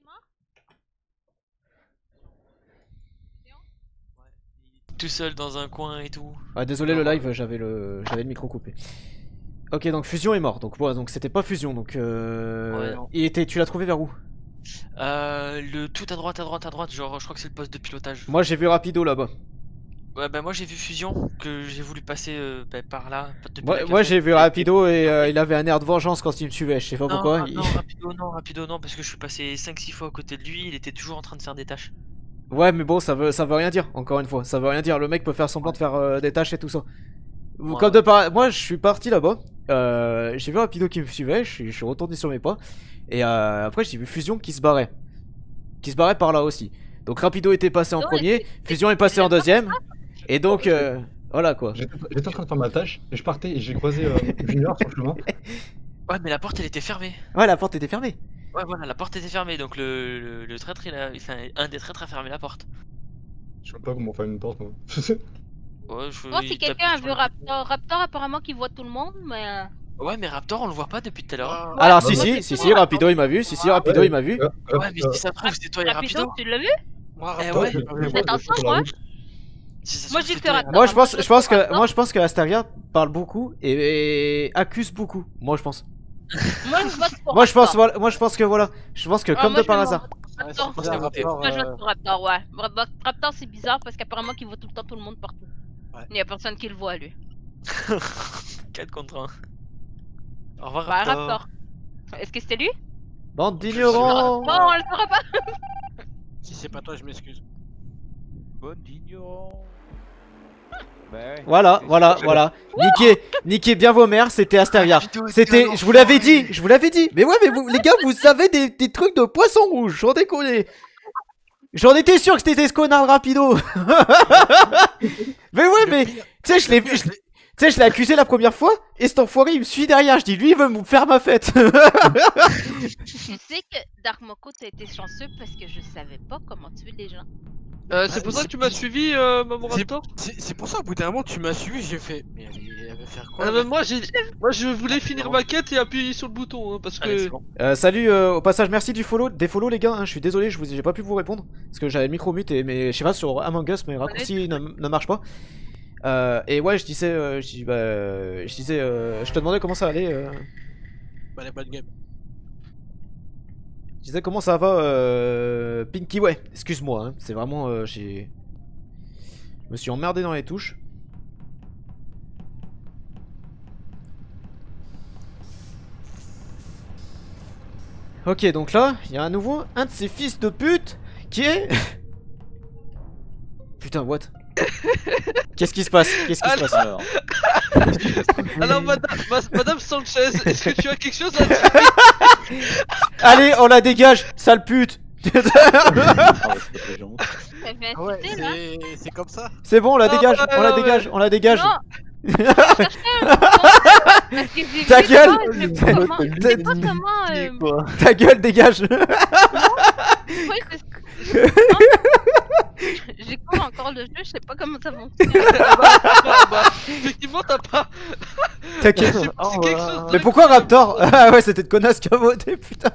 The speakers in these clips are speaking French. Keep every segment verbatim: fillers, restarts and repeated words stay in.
Tout seul dans un coin et tout. Ah désolé le live, j'avais le j'avais le micro coupé. Ok donc Fusion est mort, donc voilà, donc c'était pas Fusion, donc euh... Ouais, non. il était, tu l'as trouvé vers où? Euh, le tout à droite, à droite, à droite, genre je crois que c'est le poste de pilotage. Moi j'ai vu Rapido là-bas. Ouais bah moi j'ai vu Fusion, que j'ai voulu passer euh, bah, par là. Depuis Moi, la moi café. j'ai vu Rapido et euh, il avait un air de vengeance quand il me suivait, je sais pas Non, pourquoi. ah, il- non, Rapido non, Rapido non, parce que je suis passé cinq six fois à côté de lui, il était toujours en train de faire des tâches. Ouais mais bon ça veut, ça veut rien dire, encore une fois, ça veut rien dire, le mec peut faire semblant de faire euh, des tâches et tout ça. Ouais, Comme de ouais. par... Moi je suis parti là-bas, euh, j'ai vu Rapido qui me suivait, je suis, je suis retourné sur mes pas, et euh, après j'ai vu Fusion qui se barrait. Qui se barrait par là aussi. Donc Rapido était passé en Non, premier, mais c'est- Fusion est passé en deuxième, et donc euh, voilà quoi. J'étais j'étais en train de faire ma tâche, et je partais et j'ai croisé euh, Junior sur le chemin. Ouais mais la porte elle était fermée. Ouais la porte était fermée. Ouais voilà, la porte était fermée, donc le, le, le traître, il a, enfin, un des traîtres a fermé la porte. Je sais pas comment faire une porte moi. Ouais, je, Bon, il si tape quelqu'un a sur vu le- Raptor, Raptor apparemment qui voit tout le monde, mais... euh, Ouais mais Raptor on le voit pas depuis tout à l'heure. Alors Ouais, si ouais, si, si si, Rapido il m'a vu, si si Rapido Ouais. il m'a vu. Euh, euh, Ouais mais si ça se trouve c'était toi et Rapido, Rapido. tu l'as vu? Moi, Eh Raptor, ouais. je l'ai pas vu. je- Faites je- attention, sur la moi. route. Si ça se Moi, trouve, j'ai c'était fait toi et Raptor. Moi je pense, moi, je pense je que, Raptor. moi je pense que Asteria parle beaucoup et, et accuse beaucoup. Moi je pense. Moi, je vote pour Moi je pense, Raptor. voilà, moi je pense que voilà, je pense que Ah, comme moi, de je par vais hasard. Ouais, Raptor. c'est bizarre, Raptor, Moi, je euh, vote pour Raptor, ouais. Raptor, Raptor, c'est bizarre parce qu'apparemment qu'il voit tout le temps tout le monde partout. Ouais. Il y a personne qui le voit, lui. quatre contre un. Au revoir Bah, Raptor. Raptor. Est-ce que c'était lui? Bande d'ignorants. Non, on le saura pas. Si c'est pas toi, je m'excuse. Bonne d'ignorant. Bah ouais. Voilà, C'est- voilà, c'est- voilà. Niquez, niquez bien vos mères, c'était Asteria. Putain, C'était, quel je vous l'avais enfoiré. dit, je vous l'avais dit. Mais ouais, mais vous, les gars, vous avez des, des trucs de poisson rouge, j'en déconne. J'en étais sûr que c'était ce connard Rapido. Mais ouais, mais tu sais, je l'ai vu, je l'ai- tu sais, je l'ai accusé la première fois et cet enfoiré il me suit derrière. Je dis, lui, il veut me faire ma fête. Tu sais que Dark Moko, t'as été chanceux parce que je savais pas comment tuer les gens. Euh, c'est pour ça que tu m'as suivi, euh, Maman C'est Raptor. c'est- c'est pour ça, au bout d'un moment, tu m'as suivi, j'ai fait. Mais elle, elle veut faire quoi Ah, là mais moi, j'ai, moi, je voulais finir ma quête et appuyer sur le bouton, hein, parce Allez, que. c'est bon. Euh, salut, euh, au passage, merci du follow, des follow les gars. Hein, je suis désolé, je vous, j'ai pas pu vous répondre parce que j'avais le micro mute et mais je sais pas sur Among Us, mes raccourcis ne, ne marchent pas. Euh, et ouais, je disais, euh, je, dis- bah, euh, je disais, euh, je te demandais comment ça allait. Euh, Bah, la bonne game. je disais comment ça va, euh, Pinky. Ouais, excuse-moi, hein, c'est vraiment, euh, j'ai, je me suis emmerdé dans les touches. Ok, donc là, il y a à nouveau un de ces fils de pute qui est. Putain, what? Qu'est-ce qui se passe? Qu'est-ce qui se passe? Alors, Alors, madame, ma- madame Sanchez, est-ce que tu as quelque chose à dire? Allez, on la dégage, sale pute! ah ouais, c'est pas très gentil. Elle fait Ah ouais, insulter, là. c'est c'est comme ça. C'est bon, on la Non, dégage, ouais, on la non, dégage, ouais. on la dégage! Non. Parce que j'ai vu Ta gueule. comment- je sais pas comment- je sais pas Ta- comment, euh, quoi. Ta gueule, dégage! oui, c'est ce que- Non. J'ai quoi encore le jeu, je sais pas comment ça fonctionne. Ah bah, bah, bah, effectivement, t'as pas. T'inquiète. C'est c'est quelque chose de- Mais pourquoi Raptor? Ah ouais, c'était de connasse qui a voté, putain!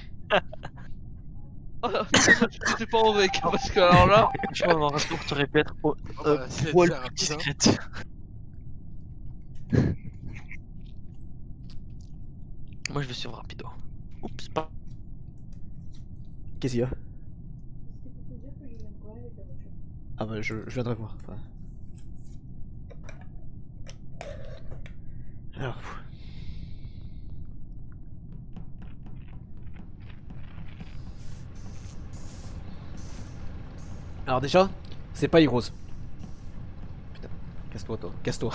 Oh, j'étais pas en rec, parce que alors là. Franchement, mon Raptor t'aurais pu être au- Oh, euh, bah, c'est poil c'est plus rapide, hein. discrète. Moi je vais suivre Rapido. Oups, pas. Qu'est-ce qu'il y a? Ah bah je, je viendrai voir. Enfin... Alors... Alors déjà, c'est pas Heroes. Putain, casse-toi toi, casse-toi.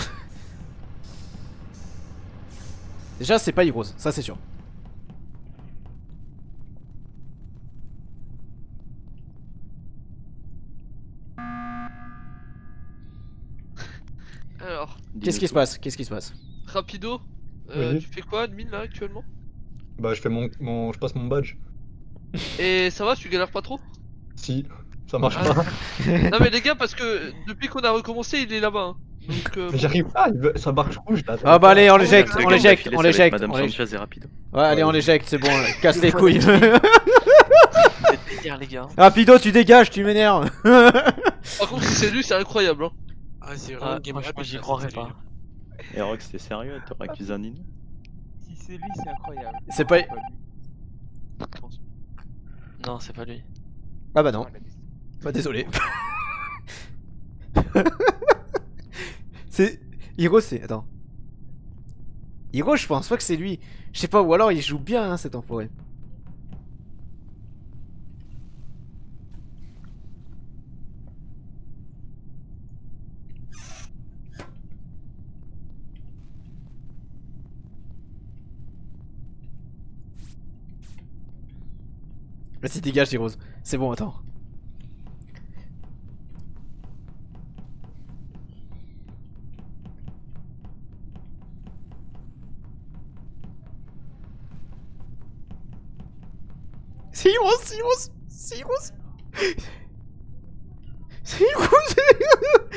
Déjà c'est pas Heroes, ça c'est sûr. Alors, Qu'est-ce qui se passe? Qu'est-ce qui se passe? rapido, euh, Oui. tu fais quoi, admin là actuellement? Bah, je fais mon, mon. Je passe mon badge. Et ça va, tu galères pas trop? Si, ça marche Ah. pas. Non, mais les gars, parce que depuis qu'on a recommencé, il est là-bas. Hein. Donc, euh, Mais j'arrive pas, il veut- ça marche rouge là. Ah bah allez, on Le l'éjecte, gars on qui a l'éjecte, filé, on ça va être l'éjecte, Madame on l'éjecte. Sanchez et rapide. Ouais, allez, on l'éjecte, c'est bon, casse les couilles. dire, les gars. Rapido, tu dégages, tu m'énerves. Par contre, si c'est lui, c'est incroyable. Hein. Ah, c'est Ah, vraiment game franchement, rapide, j'y là, croirais c'était- pas. Et Rox, t'es sérieux? T'aurais accusé un Nino? Si c'est lui, c'est incroyable. C'est pas- lui. Je pense. Non, c'est pas lui. Ah bah non. Ah, la liste. Bah désolé. C'est... Hiro c'est... Attends. Hiro je pense pas que c'est lui. Je sais pas, ou alors il joue bien hein, cet enfoiré. Vas-y dégage Heroes. C'est bon, attends. C'est Heroes, c'est Heroes, c'est Heroes. C'est Heroes.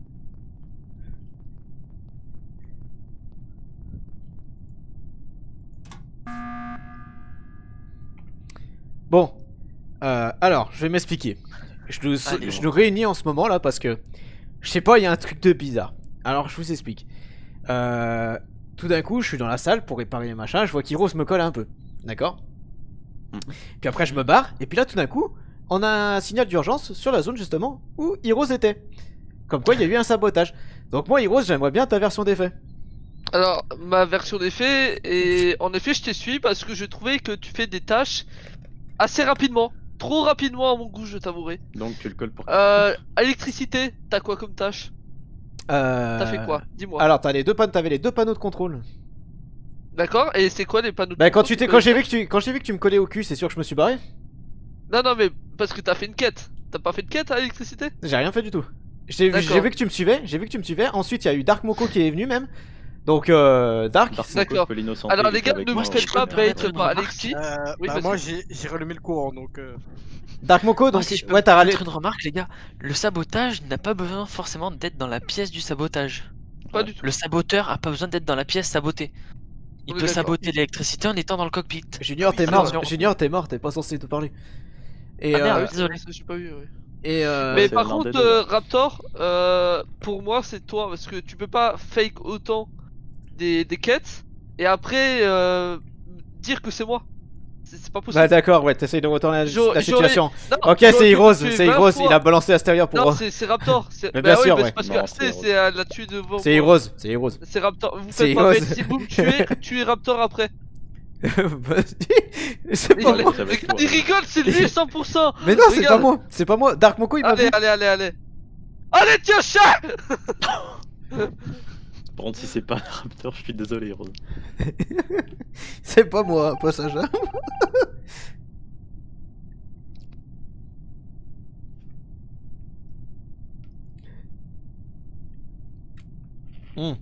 Bon, euh, alors, je vais m'expliquer. Je nous, Allez, je bon. nous réunis en ce moment là parce que, je sais pas, il y a un truc de bizarre. Alors, je vous explique. Euh, tout d'un coup, je suis dans la salle pour réparer les machins, je vois qu'Heroes me colle un peu. D'accord? Mhm. Puis après, je me barre, et puis là, tout d'un coup, on a un signal d'urgence sur la zone justement où Heroes était. Comme quoi, il y a eu un sabotage. Donc, moi, Heroes, j'aimerais bien ta version des faits. Alors, ma version des faits, et en effet, je t'ai suivi parce que je trouvais que tu fais des tâches assez rapidement. Trop rapidement à mon goût, je t'avouerai. Donc tu le colles pour... Euh, électricité, t'as quoi comme tâche? Euh... T'as fait quoi? Dis-moi. Alors, t'as les deux panneaux, t'avais les deux panneaux de contrôle. D'accord, et c'est quoi les panneaux de Bah, quand contrôle tu t'es, que- quand j'ai vu que tu, quand j'ai vu que tu me collais au cul, c'est sûr que je me suis barré. Non, non, mais parce que t'as fait une quête. T'as pas fait de quête à l'électricité? J'ai rien fait du tout. J'ai vu, D'accord. j'ai vu que tu me suivais, j'ai vu que tu me suivais. Ensuite, il y a eu Dark Moko qui est venu même. Donc, euh, Dark. Dark Moko, D'accord. je peux l'innocenter, Alors il les était gars, avec ne vous moi, faites je pas peux bait le faire. bait par Alexis. Euh, Oui, bah vas-y. moi j'ai j'ai rallumé le courant donc. Euh... Dark Moko, Moi, donc. si je peux Ouais, me t'as râlé. permettre une remarque, les gars. Le sabotage n'a pas besoin forcément d'être dans la pièce du sabotage. Pas du tout. Le saboteur a pas besoin d'être dans la pièce sabotée. Il On est peut d'accord. saboter l'électricité en étant dans le cockpit. Junior, t'es Oui, mort. attention. Junior, t'es mort. T'es pas censé te parler. Et, Ah, merde, euh, désolé. Ça, j'ai pas vu, ouais. et euh, Mais c'est par l'un contre, des deux, euh, là. Raptor, euh, pour moi, c'est toi parce que tu peux pas fake autant des, des quêtes et après euh, dire que c'est moi. C'est c'est pas possible. bah d'accord, ouais, t'essayes de retourner la, J'aurais- la situation. Non, Ok, j'aurais c'est pu Heroes, te tuer c'est vingt Heroes. fois. Il a balancé Asterior pour. Non, euh, c'est c'est Raptor. c'est- Mais bah bien oui, sûr, mais ouais. c'est parce Non, que c'est c'est Heroes. c'est à la tuer devant. C'est moi. Heroes, c'est Heroes. C'est Raptor. Vous C'est faites pas Heroes. bête. Si vous me tuez, tuez Raptor après. C'est pas Il, moi. c'est avec il- toi. il rigole, c'est lui cent pour cent. Mais non, c'est pas Regarde. moi. C'est pas moi. Dark Moko, il m'a Allez, vu. allez, allez, allez. Allez, tiens, chat. Par contre, si c'est pas un Raptor, je suis désolé, Rose. C'est pas moi, passage. hein. Hmm.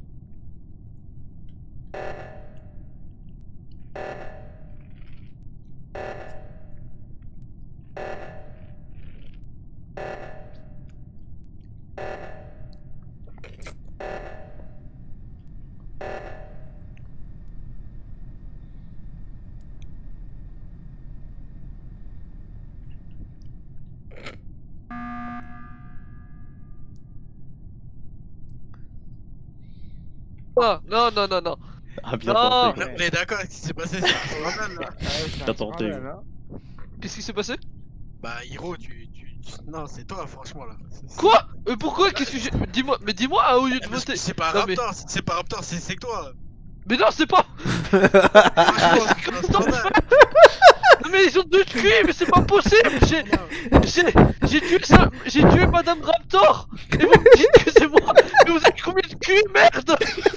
Non, non, non, non, non. Ah, bien Non. tenté, On quoi. est d'accord avec ce qui s'est passé sur le journal là. T'as tenté, Scandale, hein. Qu'est-ce qui s'est passé? Bah Hiro, tu, tu, tu- non c'est toi franchement là. C'est- c'est- Quoi? Euh, Pourquoi? Qu'est-ce que j'ai. Dis-moi, mais dis-moi ah, au lieu de Eh, parce que voter. C'est pas Non, mais- Raptor, c'est pas Raptor, c'est c'est que toi. Mais non, c'est pas. Franchement, c'est un scandale. Non, mais ils ont deux de cul, mais c'est pas possible. J'ai. J'ai. J'ai tué ça. J'ai tué Madame Raptor. Et vous me dites que c'est moi. Mais vous avez combien de cul, merde?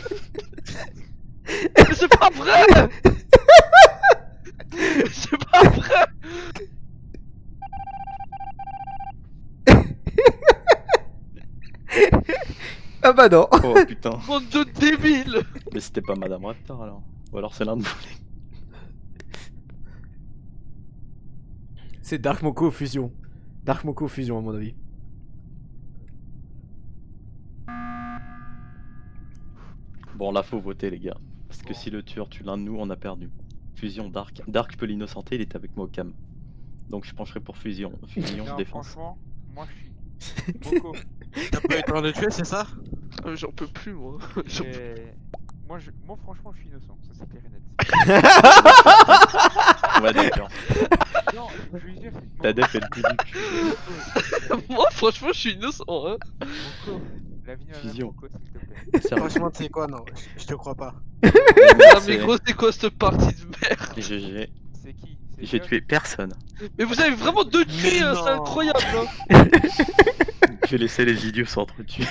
Mais c'est pas vrai. C'est pas vrai. Ah bah non. Oh putain. Bande de débiles. Mais c'était pas Madame Raptor alors. Ou alors c'est l'un de vous. C'est Dark Moko fusion. Dark Moko fusion à mon avis. Bon, là faut voter, les gars. Parce que si le tueur tue l'un de nous, on a perdu. Fusion Dark. Dark peut l'innocenter, il était avec moi au cam. Donc je pencherai pour fusion, fusion, Non, défense. franchement, moi je suis. Beaucoup. T'as pas eu le temps de tuer, c'est ça? Ah, mais J'en peux plus, moi. J'en peux- Et... Moi, je... moi, franchement, je suis innocent. Ça, c'est clair et net. Ouais, d'accord. Non, je veux dire. Ta def est le plus ridicule. Moi, franchement, je suis innocent. Hein. Moko, la vie Fusion. Moko, s'il te plaît. Sérieux. Franchement, tu sais quoi? Non, je- je te crois pas. Ah, mais C'est gros, c'est quoi cette partie de merde? G G. C'est qui? C'est J'ai Josh tué personne. Mais vous avez vraiment deux tués, hein, c'est non. incroyable. Hein. Je vais laisser les idiots s'entretuer.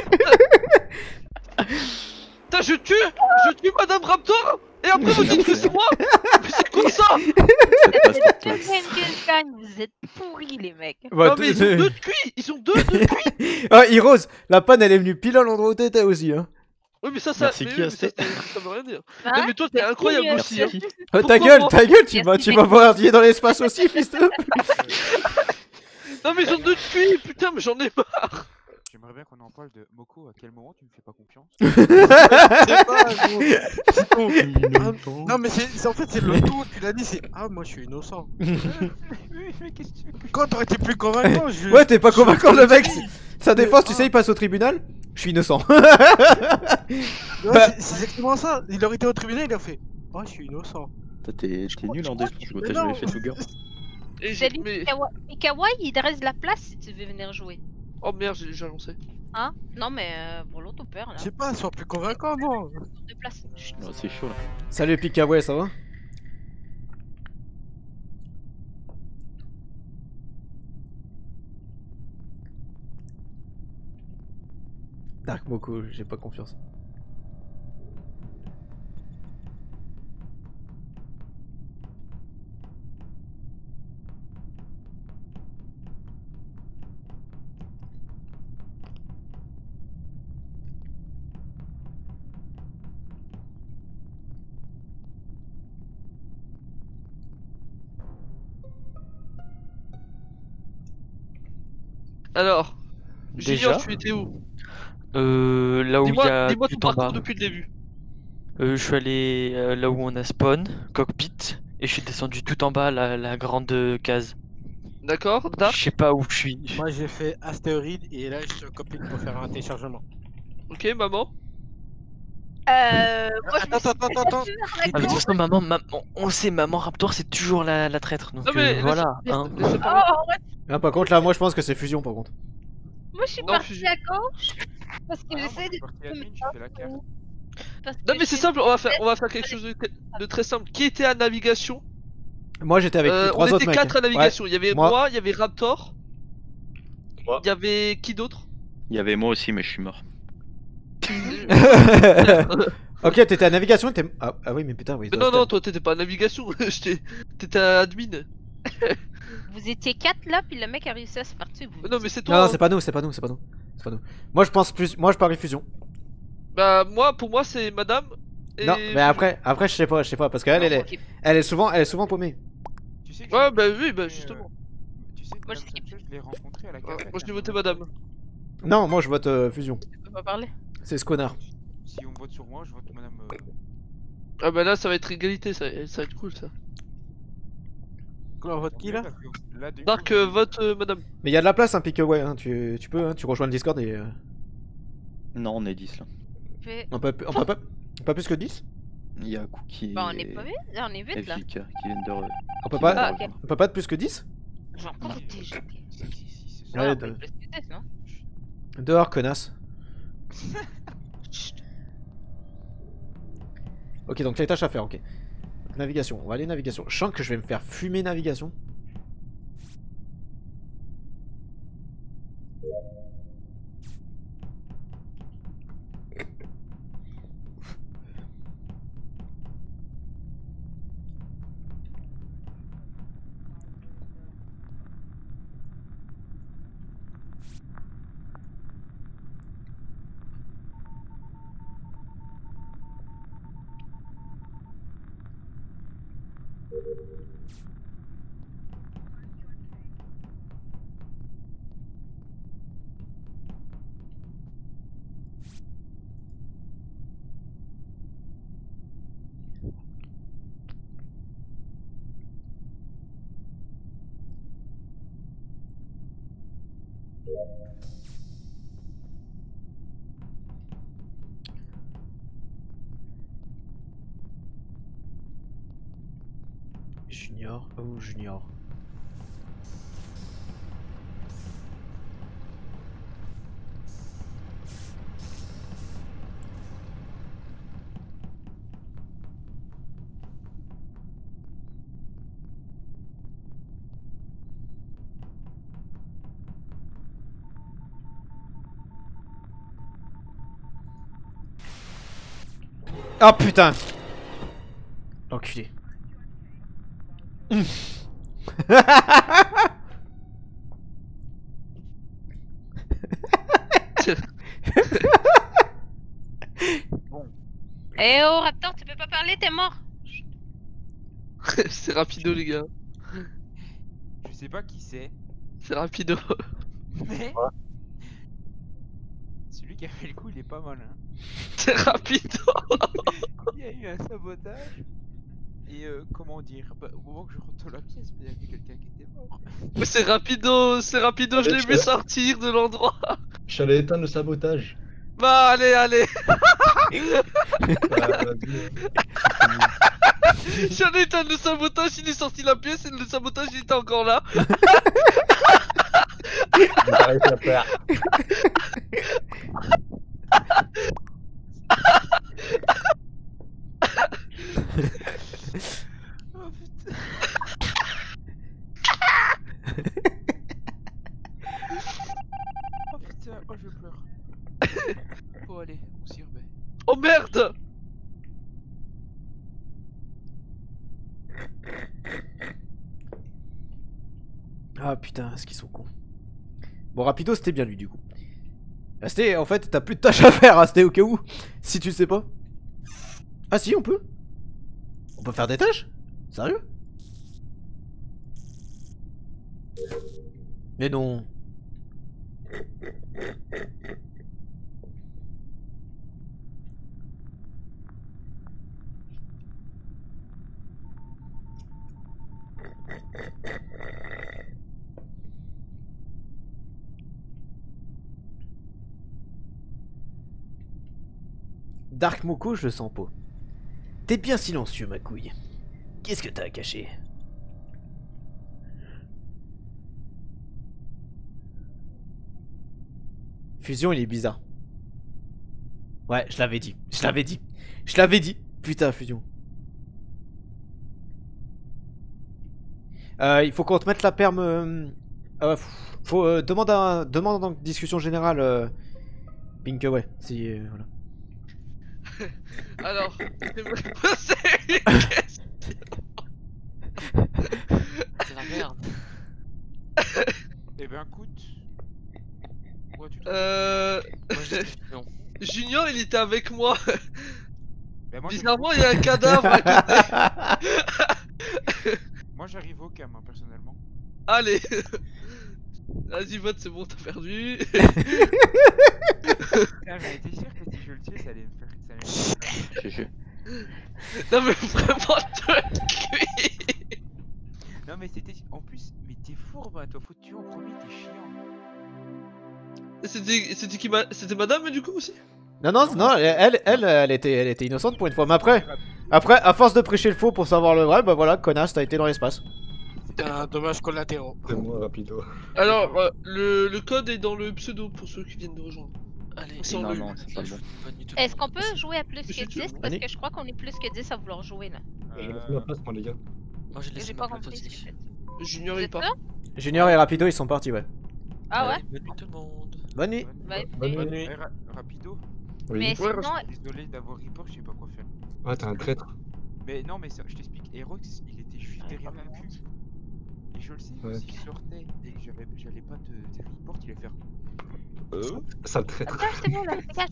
Putain, je tue, je tue Madame Raptor, et après vous dites que c'est moi. Mais c'est quoi ça? Ça passe pour toi. Vous êtes pourris, les mecs. Bah, Non mais ils ont deux de cuits, ils ont deux de cuits. Ah, Heroes, la panne elle est venue pile à l'endroit où t'étais aussi. Hein. Oui mais ça, ça, Merci, mais qui oui, a mais ça, fait ça, ça veut rien dire. Hein Non mais toi t'es incroyable euh, aussi. Hein. Merci. Oh, ta Pourquoi gueule, moi ta gueule, tu vas, Merci, tu vas mec. voir dans l'espace aussi, fils de. Non mais ils ont deux de cuits, putain mais j'en ai marre. J'aimerais bien qu'on en parle de Moko. À quel moment tu me fais pas confiance? C'est pas, gros. C'est con. Ah, non, mais c'est c'est- en fait, c'est le tout. Tu l'as dit, c'est ah, moi je suis innocent. Oui, mais qu'est-ce que tu veux que je Quand t'aurais été plus convaincant, je. Ouais, t'es pas je- convaincant je le te mec. dis. Sa défense, tu Ah. sais, il passe au tribunal. Je suis innocent. Ouais, Bah- c'est- C'est exactement ça. Il aurait été au tribunal, il a fait oh, je suis innocent. Toi, T'es t'es nul en défense, gros. Mais T'as non. jamais fait Luger. Et j'ai... Salut, Mais... Pikawa. Pikawa, il te reste de la place si tu veux venir jouer. Oh merde, j'ai déjà lancé. Hein? Non, mais euh, pour l'autre père, là. Je sais pas, sois plus convaincant, non. De place. Chut. Ouais, c'est chaud là. Salut Pikaway, ça va? Dark Moko, j'ai pas confiance. Alors, Déjà Junior, tu étais où? Euh, là où il y Dis-moi a dis-moi ton tout en bas. parcours depuis le début. Euh, je suis allé euh, là où on a spawn, cockpit, et je suis descendu tout en bas, la, la grande euh, case. D'accord, Je Dark? sais pas où je suis. Moi j'ai fait astéroïde et là je suis copine pour faire un téléchargement. Ok, maman? Euh. Moi, je me Attends, suis attends, attends, attends. Ah, mais de toute façon, maman, ma- on- on sait, maman Raptor, c'est toujours la, la traître. Donc Non mais euh, laisse- voilà. laisse- hein. laisse- parler. Oh, ouais. Ah, par contre, là, moi, je pense que c'est fusion, par contre. Moi, je suis Non, partie fusion. à gauche. Parce que Ah non, moi, j'essaie je de. suis parti admin, j'ai fait la carte. Parce Non que mais c'est j'ai- simple, on va faire, on va faire quelque chose de, de très simple. Qui était à navigation? Moi, j'étais avec Euh, les on trois autres était mecs. quatre à navigation. Il y avait Moi. moi, il y avait Raptor. Moi. Il y avait qui d'autre? Il y avait moi aussi, mais je suis mort. Ouais. Ok, t'étais à navigation, t'es. Ah, ah oui, mais putain, oui. Mais non, non, toi t'étais pas à navigation, j'étais- t'étais à admin. Vous étiez quatre là, puis le mec a réussi à se partir. Vous... Mais non, mais c'est toi. Non, non, hein. c'est pas nous, c'est pas nous, c'est pas nous. C'est pas nous. Moi, je pense plus. Moi, je parie fusion. Bah, moi, pour moi, c'est madame. Et... Non, mais après, après, je sais pas, je sais pas, parce qu'elle, elle, Non, est, ok. elle est souvent, elle est souvent paumée. Tu sais que Ouais, j'ai- bah oui, bah mais, justement. euh, Tu sais que Moi, je Madame skip. Sanchez, je l'ai rencontré à la Ouais, cafette. moi, je à l'ai un voté moment. madame. Non, moi, je vote euh, fusion. Tu peux pas parler. C'est ce connard. Si on vote sur moi, je vote Madame. euh, Ah bah là, ça va être égalité, ça, ça va être cool ça. On vote qui là? parce que là, du Dark, coup, euh, vote euh, madame. Mais il y a de la place, un hein, Pikaway, hein. tu, tu peux, hein, tu rejoins le Discord et. euh, Non, on est dix là. Fais- on peut, on peut pas, pas plus que dix. Il y a Cookie Bah, on et... est pas vite, on est et vite là. Vika qui viennent de... re- On peut qui pas, Ah, viennent de ok. rejoindre. on peut pas être plus que dix. J'ai encore été jeté. Si, si, si, c'est sûr. Ouais, Ah, de- bah, plus que dix, non? Dehors, connasse. Ok, donc les tâches à faire, ok. Navigation, on va aller navigation. Je sens que je vais me faire fumer navigation. Junior, oh Junior. Oh putain! L'enculé. Eh oh Raptor, tu peux pas parler, t'es mort. C'est rapido les gars. Je sais pas qui c'est, C'est rapido. mais celui qui a fait le coup, il est pas mal. Hein. C'est rapido. Il y a eu un sabotage. Et euh, comment dire, bah, au moment que je retourne la pièce, il y avait quelqu'un qui était mort. Mais c'est rapido, c'est rapido, je l'ai vu sortir de l'endroit. J'allais éteindre le sabotage. Bah allez, allez. Bah, vas-y. J'allais éteindre le sabotage, il est sorti de la pièce et le sabotage il était encore là. J'arrête à faire. Oh putain. Oh putain, oh je pleure. Bon allez, on s'y remet. Oh merde. Ah putain, est-ce qu'ils sont cons. Bon, rapido, c'était bien lui du coup. Asté, en fait, t'as plus de tâches à faire, Asté, au cas où. Si tu le sais pas. Ah si, on peut. On peut faire des tâches? Sérieux? Mais non. Dark Moko, je le sens pas. T'es bien silencieux, ma couille. Qu'est-ce que t'as à cacher? Fusion, il est bizarre. Ouais, je l'avais dit. Je l'avais dit. Je l'avais dit. Putain, Fusion. Euh, il faut qu'on te mette la perme. Euh, euh, faut euh, demande un demande en discussion générale. Euh, Pink, ouais. Si euh, voilà. Alors, je vais me poser une question. C'est la merde. Eh ben écoute. Ouais, tu te- Euh... Moi, je dis non. Junior il était avec moi. Ben, moi, je- Bizarrement il y a un cadavre à côté. Moi j'arrive au cam, hein, personnellement. Allez. Vas-y vote, c'est bon, t'as perdu. Ah, j'en étais sûr que si je le tuais, ça allait me faire. Ça allait me faire... G G. Non mais vraiment te cuit. Non, mais c'était. En plus, mais t'es fourbe, hein, toi, faut te tuer en premier, t'es chiant. C'était c'était qui ma... C'était madame du coup aussi. Non, non, non, elle, elle, elle était, elle était innocente pour une fois. Mais après, après, à force de prêcher le faux pour savoir le vrai, bah voilà, connasse, t'as été dans l'espace. C'est un dommage collatéraux. C'est moi, rapido. Alors euh, le, le code est dans le pseudo pour ceux qui viennent de rejoindre. Allez, Sans Non, le- non, c'est pas bon. bonne nuit tout le Est-ce monde. qu'on peut jouer à plus que Monsieur, tu- dix? Parce Allez. que je crois qu'on est plus que dix à vouloir jouer là. J'ai Euh, laissé ma place, moi, les gars. Moi j'ai laissé J'ai ma pas place compris ce que aussi. j'ai fait. Junior Vous il êtes part. sûr? Junior et Rapido, ils sont partis, ouais. Ah ouais? Allez, bonne nuit tout le monde. Bonne nuit. bonne- Bah, Bonne écoutez. nuit. nuit. Eh, ra- Rapido, Oui. Mais Ouais, sinon, désolé d'avoir report, je sais pas quoi faire. Ouais, t'es un traître. Mais non, mais ça, je t'explique. Herox, il était juste Ouais, derrière quand mon même. cul. Et je le sais, Ouais. s'il sortait et que j'avais- j'allais pas te, te report, il allait faire. Sale traître. Dégage, c'est bon là, dégage.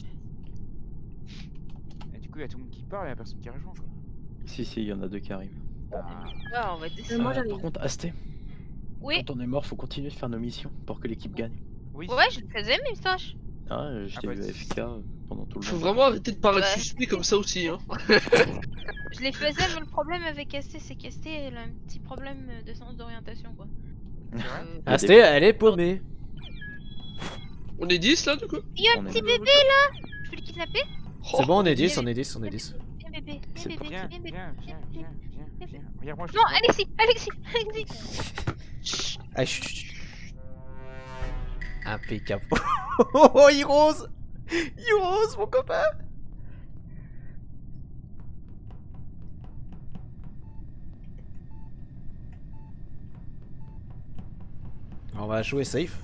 Et du coup, il y a tout le monde qui parle et il y a personne qui rejoint quoi. Si, si, il y en a deux qui arrivent. Ah. Ah, on va décider. Euh, par contre, Asté, Oui, quand on est mort, faut continuer de faire nos missions pour que l'équipe gagne. Oui. ouais, je faisais mes tâches. Ah, euh, je Ah t'ai bah, vu si. A F K euh, pendant tout le Faut long. vraiment arrêter de paraître Ouais. suspect comme ça aussi hein. Je les faisais, mais le problème avec S T, c'est qu'S T, elle a un petit problème de sens d'orientation quoi. C'est vrai Euh, Ah, Asté, elle est paumée. On est dix là du coup? Il y a un On petit est- bébé là. Je peux le kidnapper? C'est bon, on est dix, on est dix, on est dix. Viens bébé, C'est viens pas- bébé, Viens, viens bébé. viens, viens, viens, viens, viens. Regarde, moi je Non, suis Alexis, Alexis, Alexis. Ah, chut, chut, chut. Impeccable. Oh, Heroes Heroes, mon copain. On va jouer safe.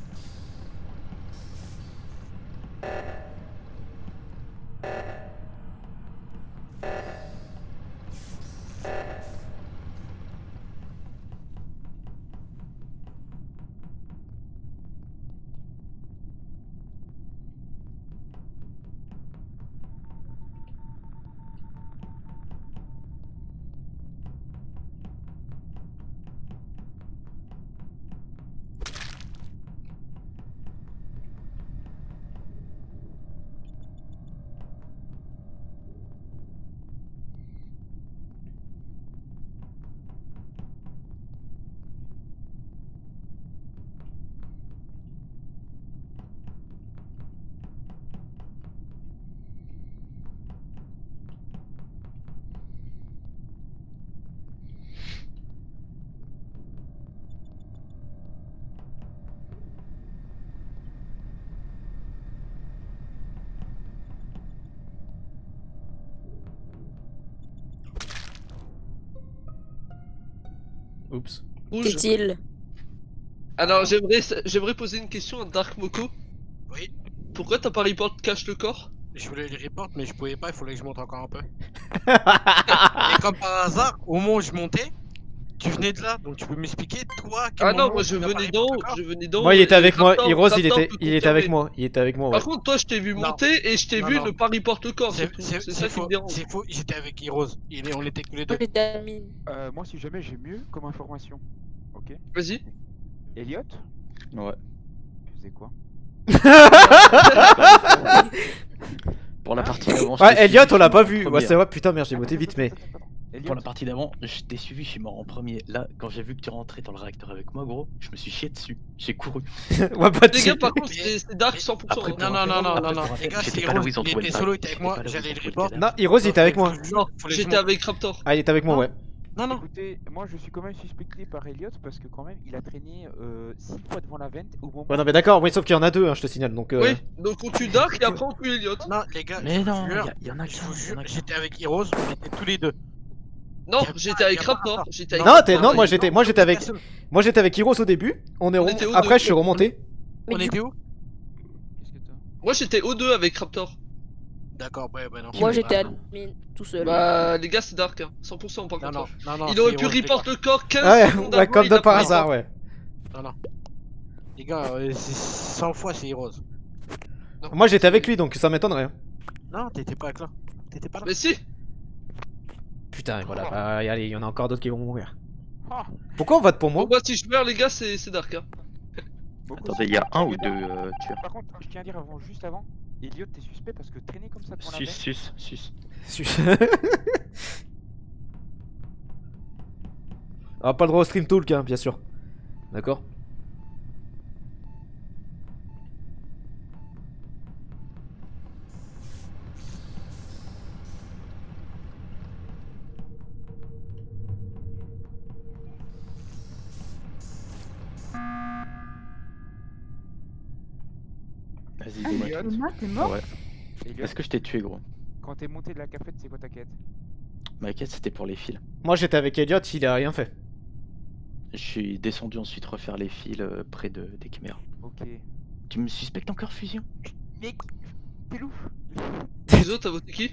Oups. Rouge. Qu'est-il? Alors j'aimerais j'aimerais poser une question à Dark Moko. Oui. Pourquoi t'as pas report cache le corps? Je voulais les report, mais je pouvais pas, il fallait que je monte encore un peu. Et comme par hasard, au moment où je montais, tu venais de là, donc tu peux m'expliquer, toi, à quel Ah non, moment moi je tu n'as pas venais report d'en le haut, corps je venais d'en haut. Moi, il était et avec moi. Raptor- Heroes, il Raptor était, peut il était avec confirmer. moi. Il était avec moi. Ouais. Par contre, toi je t'ai vu Non. monter et je t'ai Non, vu non. ne pas report le corps. C'est C'est c'est- c'est c'est ça qui faux, me dérange. c'est faux, j'étais avec Heroes, Il est- on était tous les deux. Les termine. Euh, moi, si jamais j'ai mieux comme information. Ok. Vas-y. Elliot, Ouais. tu faisais quoi? Pour la partie d'avant. je Ouais, t'ai Elliot, suivi, on l'a je suis pas mort en vu. Ouais, premier. c'est vrai, putain, merde, j'ai voté vite, mais. Elliot, Pour la partie d'avant, je t'ai suivi, je suis mort en premier. Là, quand j'ai vu que tu rentrais dans le réacteur avec moi, gros, je me suis chié dessus. J'ai couru. Ouais, pas de Les gars, suite. par contre, c'est c'est Dark cent pour cent. Après, hein. Non, non, non, non, non, Après, non, pour les gars, J'étais c'est pas là où Heroes, ils ont il trouvé était le solo, il cadavre. était avec moi, J'étais pas là où j'allais ils ont le trouvé report. cadavre. Non, Heroes, il était avec moi. Je- Non, fallait que je j'étais monte. avec Raptor. Ah, il était avec moi, Non. ouais. Non, non, écoutez, moi je suis quand même suspecté par Elliot parce que quand même il a traîné euh, six fois devant la vente au moment. Ouais, non, mais d'accord, oui, sauf qu'il y en a deux, hein, je te signale. Donc, euh... Oui, donc on tue Dark et après on tue Elliot. non, les gars, Mais je non, vous jure, il y, y en a je qu'un. vous y en jure, a qu'un. j'étais avec Heroes, on était tous les deux. Non, Y a pas- j'étais avec y a pas Raptor. rapport. J'étais avec Non, Raptor. t'es- non, moi il- j'étais, moi j'étais avec, moi j'étais avec Heroes au début. On est On rem- était au Après, deux. je suis remonté. Mais On du était où? Qu'est-ce que t'as? Moi j'étais O deux avec Raptor. D'accord, ouais, bah non. Moi c'est j'étais pas- admin tout seul. Bah, les gars, c'est Dark, hein. cent pour cent par Non, contre. non, non, non. Il c'est aurait pu Heroes, les report gars. le corps quinze Ouais, secondes ouais, avant, comme il de a par pas hasard, report. ouais. Non, non. Les gars, euh, c'est cent fois c'est Heroes. Non. Moi j'étais avec lui, donc ça m'étonnerait. hein. Non, t'étais pas avec là. T'étais pas là. Mais si. Putain, voilà, bah, allez, il y en a encore d'autres qui vont mourir. Ah, Pourquoi on vote pour moi? Bon, bah, si je meurs, les gars, c'est c'est Dark, hein. beaucoup Attendez, de- il y a un ou deux euh, tueurs. Par contre, je tiens à dire avant, juste avant, Elliot, t'es suspect parce que traîner comme ça devant la Sus, vente. sus, sus. Ah, pas le droit au stream talk, hein, bien sûr. D'accord. Vas-y, Ah, dis-moi Elliot, tout. Thomas, t'es mort? Ouais. Elliot, Est-ce que je t'ai tué, gros? quand t'es monté de la cafette, c'est quoi ta quête? Ma quête, c'était pour les fils. Moi j'étais avec Elliot, il a rien fait. Je suis descendu ensuite refaire les fils euh, près de, des caméras. Ok. Tu me suspectes encore, Fusion? Mec, t'es loup. Exo, t'as voté qui?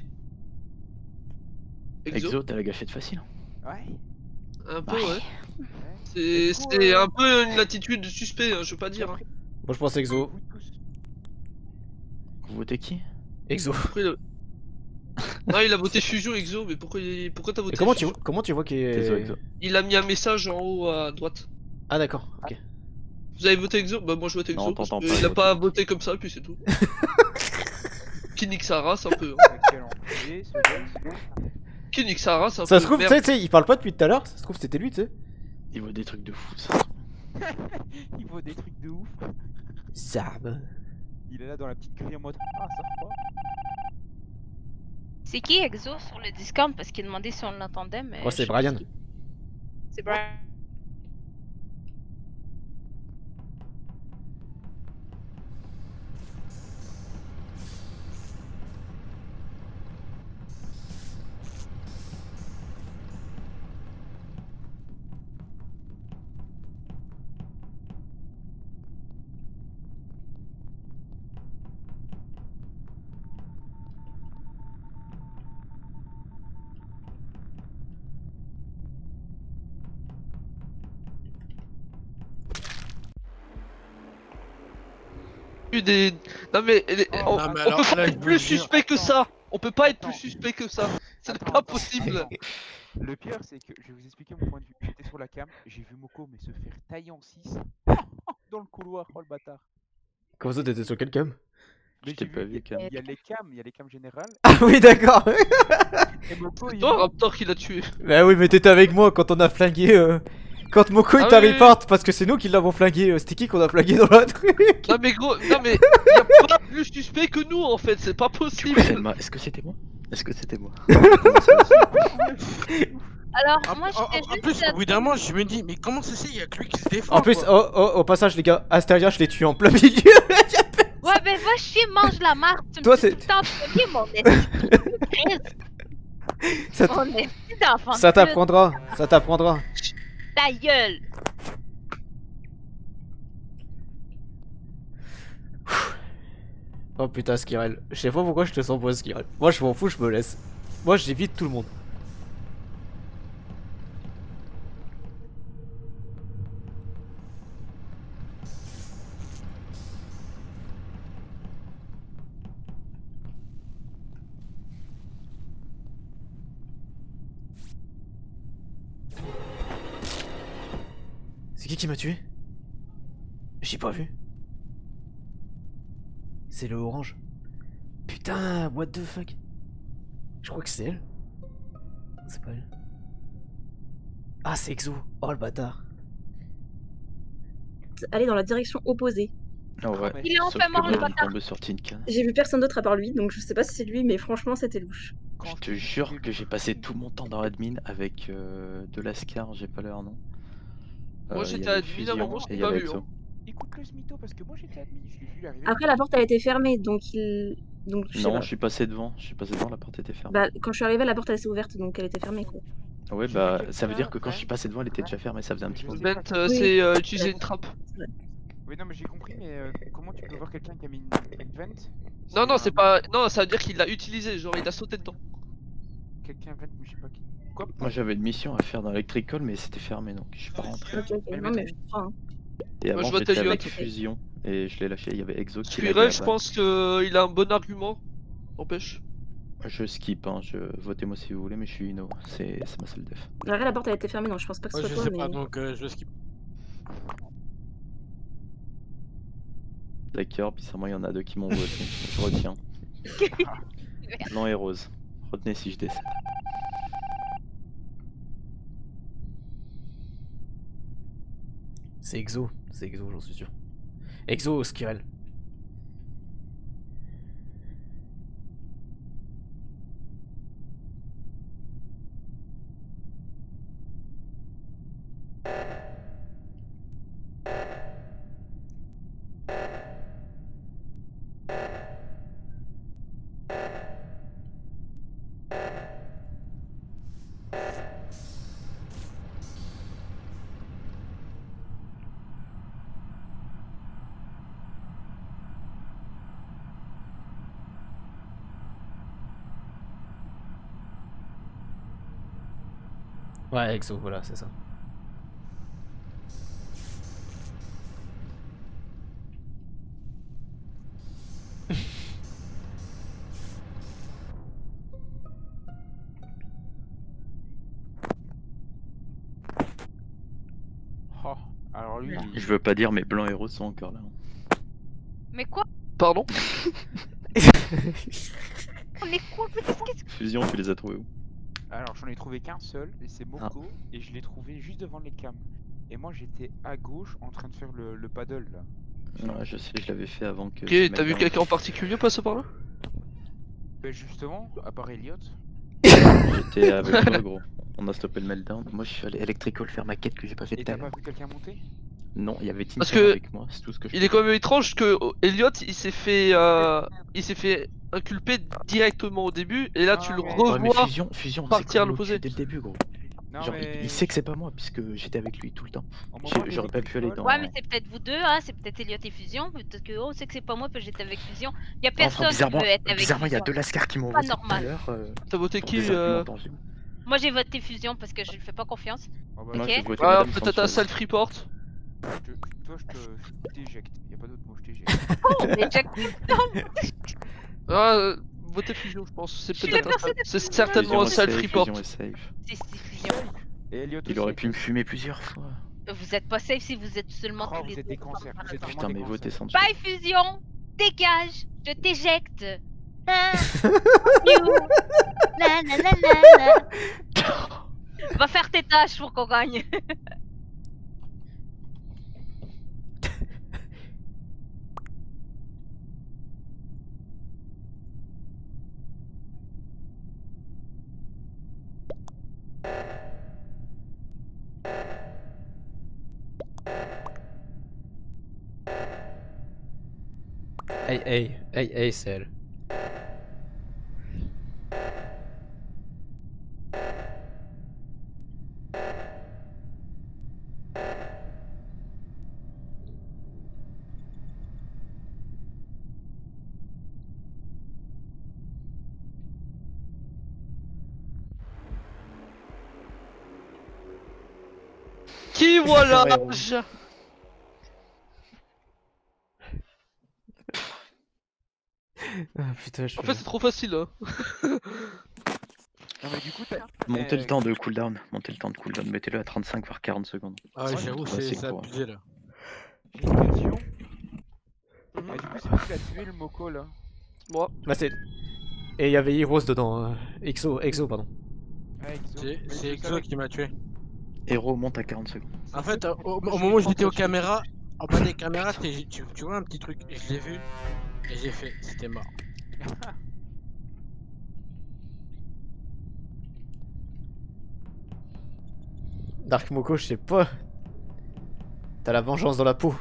Exo, Exo, t'as la gâchette facile. Ouais. un peu, Ouais. ouais. ouais. C'est Et du coup, c'est euh, un peu une attitude de suspect, hein, je veux pas dire. Hein. Moi je pense Exo. Vous tous. Vous votez qui? Exo. Après, il a... Non, il a voté Fusion, Exo, mais pourquoi, il- pourquoi t'as voté Et comment tu, Fusion? comment tu vois qu'il Désolé, est. Exo. Il a mis un message en haut à droite. Ah, d'accord, ok. Vous avez voté Exo? Bah, moi je vote Exo. Non, parce t'entends que pas, il a voter. pas voté comme ça, puis c'est tout. Qui nique sa race un peu. Hein. Quel enculé, ce gars. Qui nique sa race un peu. Ça se trouve, tu Merde. sais, tu sais, il parle pas depuis tout à l'heure. Ça se trouve, c'était lui, tu sais. Il voit des trucs de fou, ça. Il vaut des trucs de ouf. Sarbe. Il est là dans la petite grille en mode ah ça va. C'est qui Exo sur le Discord parce qu'il demandait si on l'entendait mais. Oh, je c'est sais pas Brian. qui. C'est Brian. Des... Non mais les- Oh, on, non, mais on alors, peut pas là, être je plus vous jure. suspect que ça. On peut pas être Attends. plus suspect que ça. Ce n'est Attends, pas attends, possible. attends. Le pire, c'est que je vais vous expliquer mon point de vue. J'étais sur la cam, j'ai vu Moko mais se faire tailler en six dans le couloir. Oh le bâtard. Comment ça, t'étais sur quel cam? Mais Je t'ai j'ai pas vu, vu, Cam. il y a les cams, il y a les cams générales. Ah oui, d'accord. Et Moko, il Toi, Raptor qui l'a tué. Bah oui, mais t'étais avec moi quand on a flingué. euh, Quand Moko il Ah t'a oui, oui, report parce que c'est nous qui l'avons flingué. euh, C'était qui qu'on a flingué dans la truc? Non mais gros, non mais y a pas plus suspect que nous en fait, c'est pas Du possible. coup, Selma, est-ce que c'était moi? Est-ce que c'était moi? Alors En, moi en- j'étais en juste. plus, à- au bout d'un moment, je me dis, mais comment ça c'est, il y a que lui qui se défend. En plus, quoi. oh, oh, au passage, les gars, Asteria, je l'ai tué en plein milieu. Ouais mais va chier, mange la marde. Tu me Toi, dis c'est- tout le temps premier mon esti. Ça t- Mon esti d'enfant. de Ça pute. t'apprendra, ça t'apprendra. Ta gueule. Oh putain, Skirel. Je sais pas pourquoi je te sens pas, Skirel. Moi, je m'en fous, je me laisse. Moi, j'évite tout le monde. C'est qui qui m'a tué? J'ai pas vu. C'est le orange. Putain, what the fuck? Je crois que c'est elle. C'est pas elle. Ah, c'est Exo. Oh le bâtard. Aller dans la direction opposée. Ah ouais. Il est Sauf enfin que mort, moi, le je suis bâtard. tombé sur Tinkan. J'ai vu personne d'autre à part lui, donc je sais pas si c'est lui, mais franchement c'était louche. Je te jure que j'ai passé tout mon temps dans admin avec euh, de Lascar, j'ai pas leur nom. Moi, Euh, j'étais il y avait admin à un Fusion moment, je et t'ai il y pas avait vu, Exo. hein. Écoute-le ce mytho parce que moi j'étais admis, je l'ai vu arriver. Après la porte elle était fermée, donc il. Donc je sais Non, pas. je suis passé devant, je suis passé devant, la porte était fermée. Bah quand je suis arrivée la porte elle s'est ouverte, donc elle était fermée quoi. Ouais, j'ai bah vu ça veut dire que quelqu'un, quand je suis ouais. passé devant, elle était déjà fermée, ça faisait un petit Je moment. sais Bent, pas. euh, Oui. c'est euh, utiliser une trappe. Oui non mais j'ai compris mais euh, comment tu peux voir quelqu'un qui a mis une, une vent? Non, non, c'est pas. Non, ça veut dire qu'il l'a utilisé, genre il a sauté dedans. Quelqu'un vent mais je sais pas qui. Quoi? Moi j'avais une mission à faire dans Electrical, mais c'était fermé donc je suis pas rentré. Ok ok, Mais non mais mais je crois. Hein. Et Moi, je avant vois j'étais ta avec gueule. Fusion et je l'ai lâché, il y avait Exo qui Squirrel, l'avait je là-bas. pense qu'il a un bon argument. N'empêche. Je skip, hein, je... votez-moi si vous voulez, mais je suis Ino, c'est c'est ma seule def. Après la porte elle était fermée, donc je pense pas que ce Ouais, soit je toi, sais mais. pas, donc euh, je skip. D'accord, bizarrement il y en a deux qui m'ont voté, je retiens. Blanc et rose, retenez si je décède. C'est Exo, c'est Exo, j'en suis sûr. Exo, Skirel. Ouais, Exo, voilà, c'est ça. Oh, alors lui, il- Je veux pas dire, mais blanc et rose sont encore là. Mais quoi? Pardon? On est quoi? Mais qu'est-ce que. Fusion, tu les as trouvés où? alors j'en ai trouvé qu'un seul et c'est Moko et je l'ai trouvé juste devant les cams. Et moi j'étais à gauche en train de faire le, le paddle là. Ouais, je sais, je l'avais fait avant que. Ok, t'as vu quelqu'un en particulier passer par là? Bah justement, à part Elliot. J'étais avec toi, gros. On a stoppé le meltdown. Moi, je suis allé Electrical faire ma quête que j'ai pas fait Et tout à t'as pas l'heure. vu quelqu'un monter? Non, il y avait Tinker Parce que avec moi, c'est tout ce que je il est quand même étrange que Elliot il s'est fait euh, il s'est fait inculper directement au début et là Non, tu le mais- revois Ouais, mais Fusion, Fusion, on s'est partir à collé au l'opposé. cul dès le début, gros. Non, Genre, mais... il, il sait que c'est pas moi puisque j'étais avec lui tout le temps. Au J'ai- moment J'aurais pas pu aller d'Electrical- dans. Ouais, mais c'est peut-être vous deux, hein, c'est peut-être Elliot et Fusion, peut-être que oh, c'est que c'est pas moi, peut-être j'étais avec Fusion. Y a Enfin, personne qui bizarrement, veut être avec bizarrement, il y a Fusion. deux lascars qui m'ont Pas voté tout à normal. l'heure. euh, T'as voté pour qui des euh... arguments tangibles. Moi j'ai voté Fusion parce que je lui fais pas confiance. Oh, bah, Moi, Ok. j'ai voté Ouais, Madame peut-être un Sanchez. self-report. je te- Toi, je te je t'éjecte. Y'a pas d'autre mot, je t'éjecte. Oh, mais Jack, Ah, euh, votez Fusion, je pense. C'est suis peut-être la un... personne la C'est plus certainement un Fusion est safe, self-report. Fusion est safe. c'est c'est Fusion. Et Elliot Il aussi. aurait pu me fumer plusieurs fois. Vous êtes pas safe si vous êtes seulement Oh, tous les vous êtes deux. des cancers. Vous êtes Putain, vraiment mais des votez cancers. Sanchez. Bye Fusion, dégage, je t'éjecte. Ah, you. La, la, la, la, la. Va faire tes tâches pour qu'on gagne. Hey, hey, hey, hey, c'est elle. Qui voilà Ouais, bon. je- Ah putain, je En fait c'est trop facile hein. Non, mais du coup, t'as. Montez euh, le temps de cooldown. Montez le temps de cooldown. Mettez-le à trente-cinq voire quarante secondes. Ah, Ouais, j'avoue, c'est c'est classique c'est pour- abusé là. J'ai une question. Mhm. Ah, du coup, c'est qui qui a tué le Moko là? Moi. Bah c'est... Et il y avait Heroes dedans. euh, Exo, Exo, pardon. Ah, Exo. C'est Mais c'est je Exo savais qui m'a tué. Héros monte à quarante secondes. En fait, au, au moment où j'étais aux caméras, en bas des caméras, t'es- tu, tu vois un petit truc, et je l'ai vu, et j'ai fait, c'était mort. Dark Moko, je sais pas. T'as la vengeance dans la peau.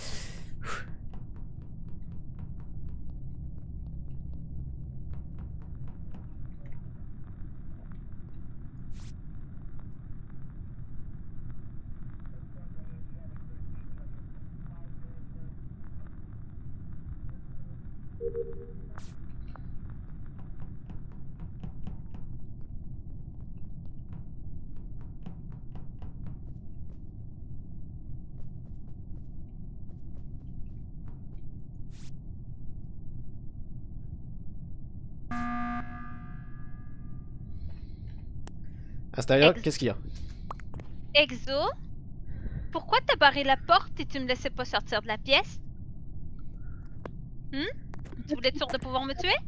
Astaria, Ex- qu'est-ce qu'il y a? Exo, pourquoi t'as barré la porte et tu me laissais pas sortir de la pièce? Hmm? Tu voulais être sûr de pouvoir me tuer?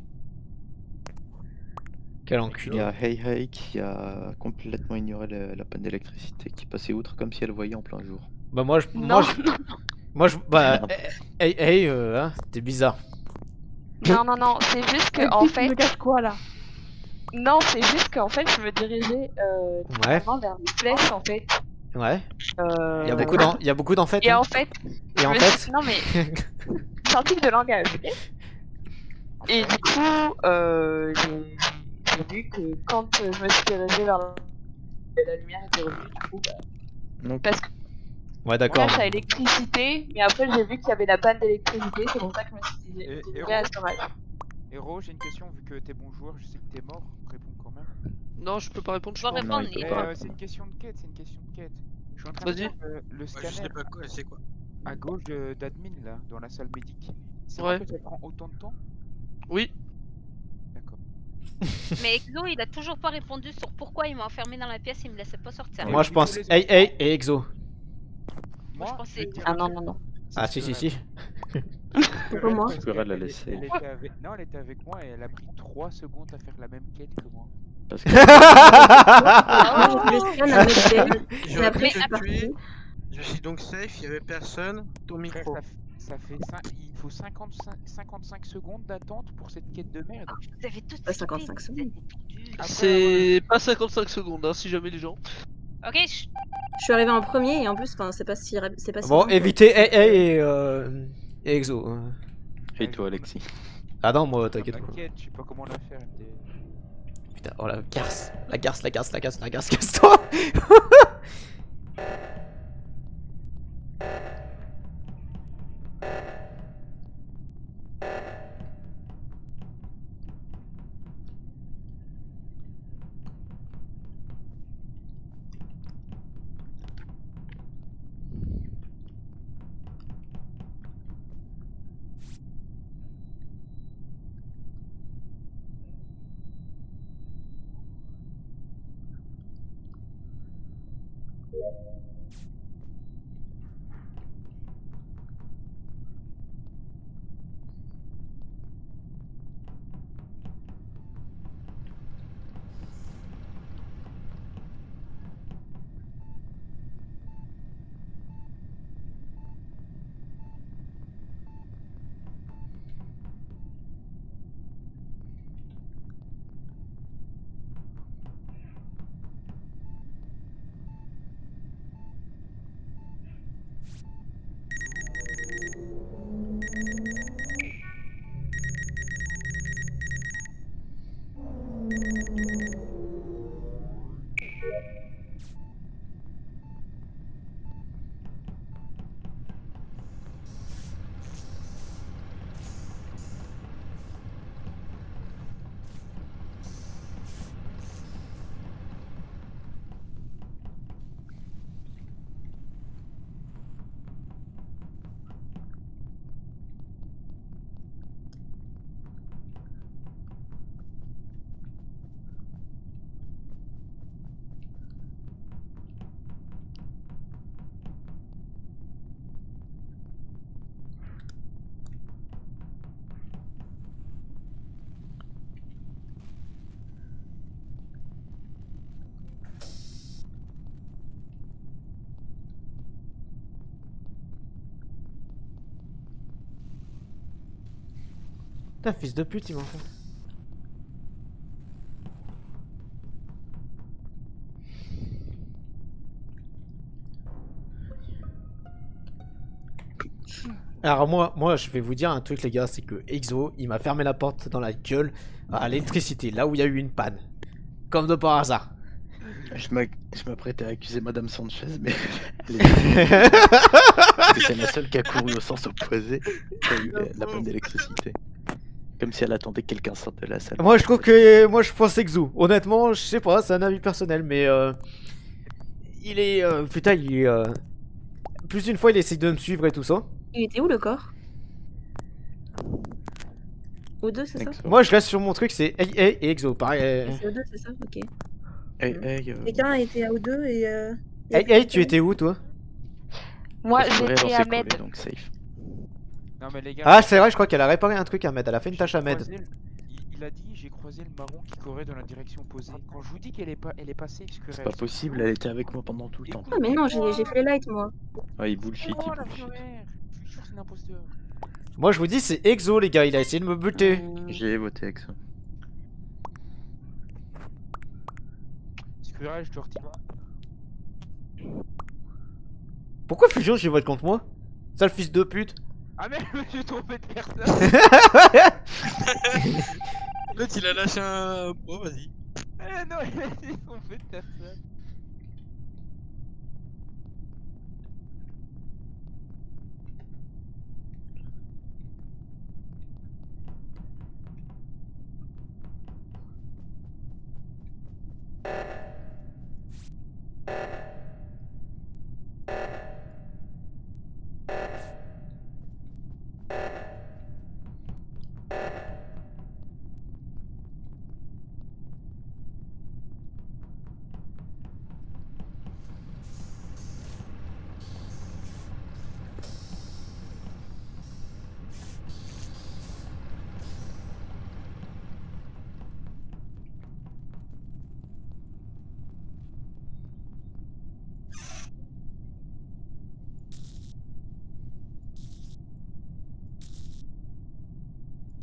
Quel Il enculé. y a Hey Hey qui a complètement ignoré le- la panne d'électricité, qui passait outre comme si elle voyait en plein jour. Bah moi je... Non, Moi je... non, Moi je... Bah... Merde. Hey, hey, euh, hein, t'es bizarre. Non, non, non, c'est juste que en fait. quoi là? Non, c'est juste qu'en fait, je me dirigeais euh, Ouais. vraiment vers les flèches en fait. Ouais. Euh... Il y a beaucoup d'en... Il y a beaucoup d'en fait. Et hein. en fait. Et je en me fait... suis- Non mais. C'est un truc de langage, ok? Et du coup, euh, j'ai j'ai vu que quand euh, je me suis dirigée vers la, la lumière était revenue, du coup, bah, Donc, parce que Ouais d'accord. flash à électricité, mais après j'ai vu qu'il y avait la panne d'électricité, c'est pour ça que je me suis dit, Et- dirigée et à Rose ce match. Héros, j'ai une question, vu que t'es bon joueur, je sais que t'es mort, réponds quand même. Non je peux pas répondre, je Je suis vais mort. répondre, il il peut est pas. Euh, c'est une question de quête, c'est une question de quête. Je suis en train de Vas-y. faire euh, le Ouais, je scanner sais pas quoi, c'est quoi. à gauche de- d'admin là, dans la salle médic. C'est Ouais. vrai que ça prend autant de temps? Oui. D'accord. Mais Exo, il a toujours pas répondu sur pourquoi il m'a enfermé dans la pièce et il me laissait pas sortir. Moi je pense... Hey, hey et Exo. Moi, je je pensais- vais te dire Ah un non, truc. non, non. Ah si si si. Pourquoi moi? Squirrel l'a Elle- laissé. elle était avec- Non, elle était avec moi et elle a pris trois secondes à faire la même quête que moi. parce que Moi, j'ai fait le scan avec elle, et J'aurais après pu je suis te tuer, partie. Je suis donc safe, il y avait personne. Ton Frère, micro. ça, f- ça fait cin- il faut cinquante-cinq, cinquante-cinq secondes d'attente pour cette quête de merde. Vous avez tous Pas skippé, cinquante-cinq vous secondes. êtes tordus. C'est pas cinquante-cinq secondes, hein, si jamais les gens. Ok, chut. Je suis arrivé en premier et en plus, enfin, c'est pas si, ra- c'est pas si Bon, long, quoi. évitez A A et, euh, et Exo. hein. Et toi, Alexis? Ah non, moi, Dans t'inquiète ma pas. quête, je sais pas comment la faire. M D. Putain, oh la garce, la garce, la garce, la garce, la garce, casse-toi. Putain, fils de pute, il m'en fait. Alors moi, moi, je vais vous dire un truc les gars, c'est que Exo, il m'a fermé la porte dans la gueule à l'électricité, là où il y a eu une panne. Comme de par hasard. Je m'a- je m'apprêtais à accuser Madame Sanchez, mais elle est- Parce que c'est la seule qui a couru au sens opposé, qui a eu la, la panne d'électricité. Comme si elle attendait que quelqu'un sorte de la salle. Moi je trouve que, moi je pense Exo. Honnêtement, je sais pas, c'est un avis personnel, mais euh, il est, euh, putain, il est, euh, plus d'une fois il essaye de me suivre et tout ça. Il était où le corps? O deux, c'est ça? Moi je reste sur mon truc, c'est hey, hey, et Exo, pareil. euh, C'est O deux, c'est ça? Ok. Hey, hey, euh, Quelqu'un était à O deux et. Euh... Hey, hey, tu étais où toi? Moi, parce que j'étais Réal, on à s'est Med. collé, donc safe. Non mais les gars. Ah c'est vrai, je crois qu'elle a réparé un truc à Med, elle a fait une j'ai tâche à Med. croisé le- Il, il a dit j'ai croisé le marron qui courait dans la direction opposée. Quand je vous dis qu'elle est pas, elle est passée puisque. C'est pas possible, elle était avec moi pendant tout le temps. Ah, mais non, j'ai j'ai fait les lights moi. Ouais, il bullshit, Oh il la bullshit. mère. Je suis sûr que c'est un imposteur. Moi je vous dis c'est Exo les gars, il a essayé de me buter. J'ai voté avec ça. Scurage, je te retire. Pourquoi Fusion tu votes contre moi? Sale fils de pute. Ah merde, je suis trompé de personne. L'autre il a lâché un. Bon, vas-y. Eh non, il a dit trompé de personne.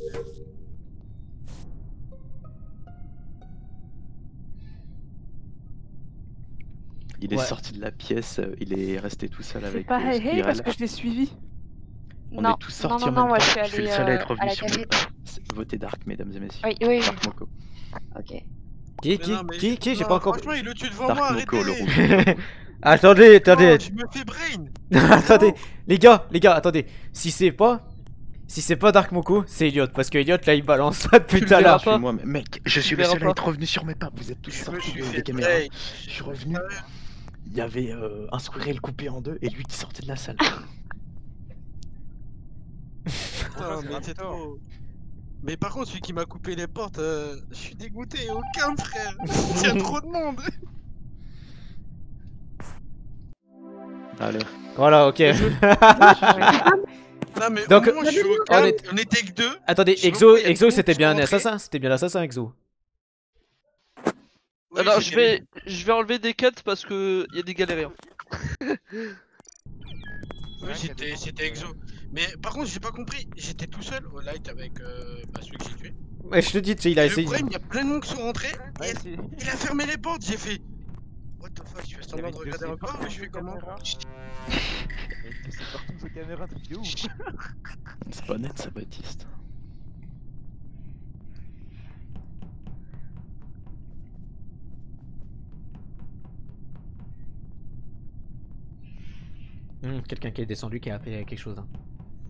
Il est Ouais. sorti de la pièce, euh, il est resté tout seul C'est avec pas euh, hey hey Spiral. parce que je l'ai suivi. On Non, est tous non, sortis non, en non, même moi temps. je suis Je suis le allée seul à euh, être à revenu la sur le... cafette. C'est- Votez Dark, mesdames et messieurs. Oui, oui. Dark Moko. Ok. Qui, Mais qui, non, mais- qui, qui, j'ai non, pas encore. Franchement, il le tue devant Dark moi, Moko, le arrêtez. rouge. Attendez, attendez. Non, je me fais brain. Attendez, les gars, les gars, attendez. Si c'est pas. Si c'est pas Dark Moko, c'est Elliot. Parce que Elliot là il balance pas depuis Tu tout à le l'heure. verras pas. Moi, mais mec, je Tu suis le le seul verras à être revenu sur mes pas. Vous êtes tous Je me sortis suis de- fait des caméras. brain. Je suis revenu. Il y avait euh, un squirrel coupé en deux et lui qui sortait de la salle. Putain, mais c'est trop. Mais par contre, celui qui m'a coupé les portes, euh, je suis dégoûté. Aucun frère. Il y a trop de monde. Allez. Voilà, ok. Non, mais Donc, au moins, je suis au on calme. est- On était que deux. Attendez, Je Exo, vois, il y a Exo tout le c'était monde bien un qui est rentré. assassin. C'était bien l'assassin, Exo. Oui, Alors je c'était vais, je vais enlever des quêtes parce que y a des galériens. Oui, c'était c'était Exo. Mais par contre, j'ai pas compris. J'étais tout seul au light avec euh, bah, celui que j'ai tué. Ouais, je te dis, tu sais, il a Le essayé. problème, il y a plein de monde qui sont rentrés. Ouais, et c'est- il a fermé les portes. J'ai fait. What the fuck, je fais semblant de avec regarder deux encore, séparés mais je fais de comment caméra. Et tu sais partout vos caméras, truc de ouf. C'est pas net ça, Baptiste. Hum, Quelqu'un qui est descendu qui a fait quelque chose. Hein.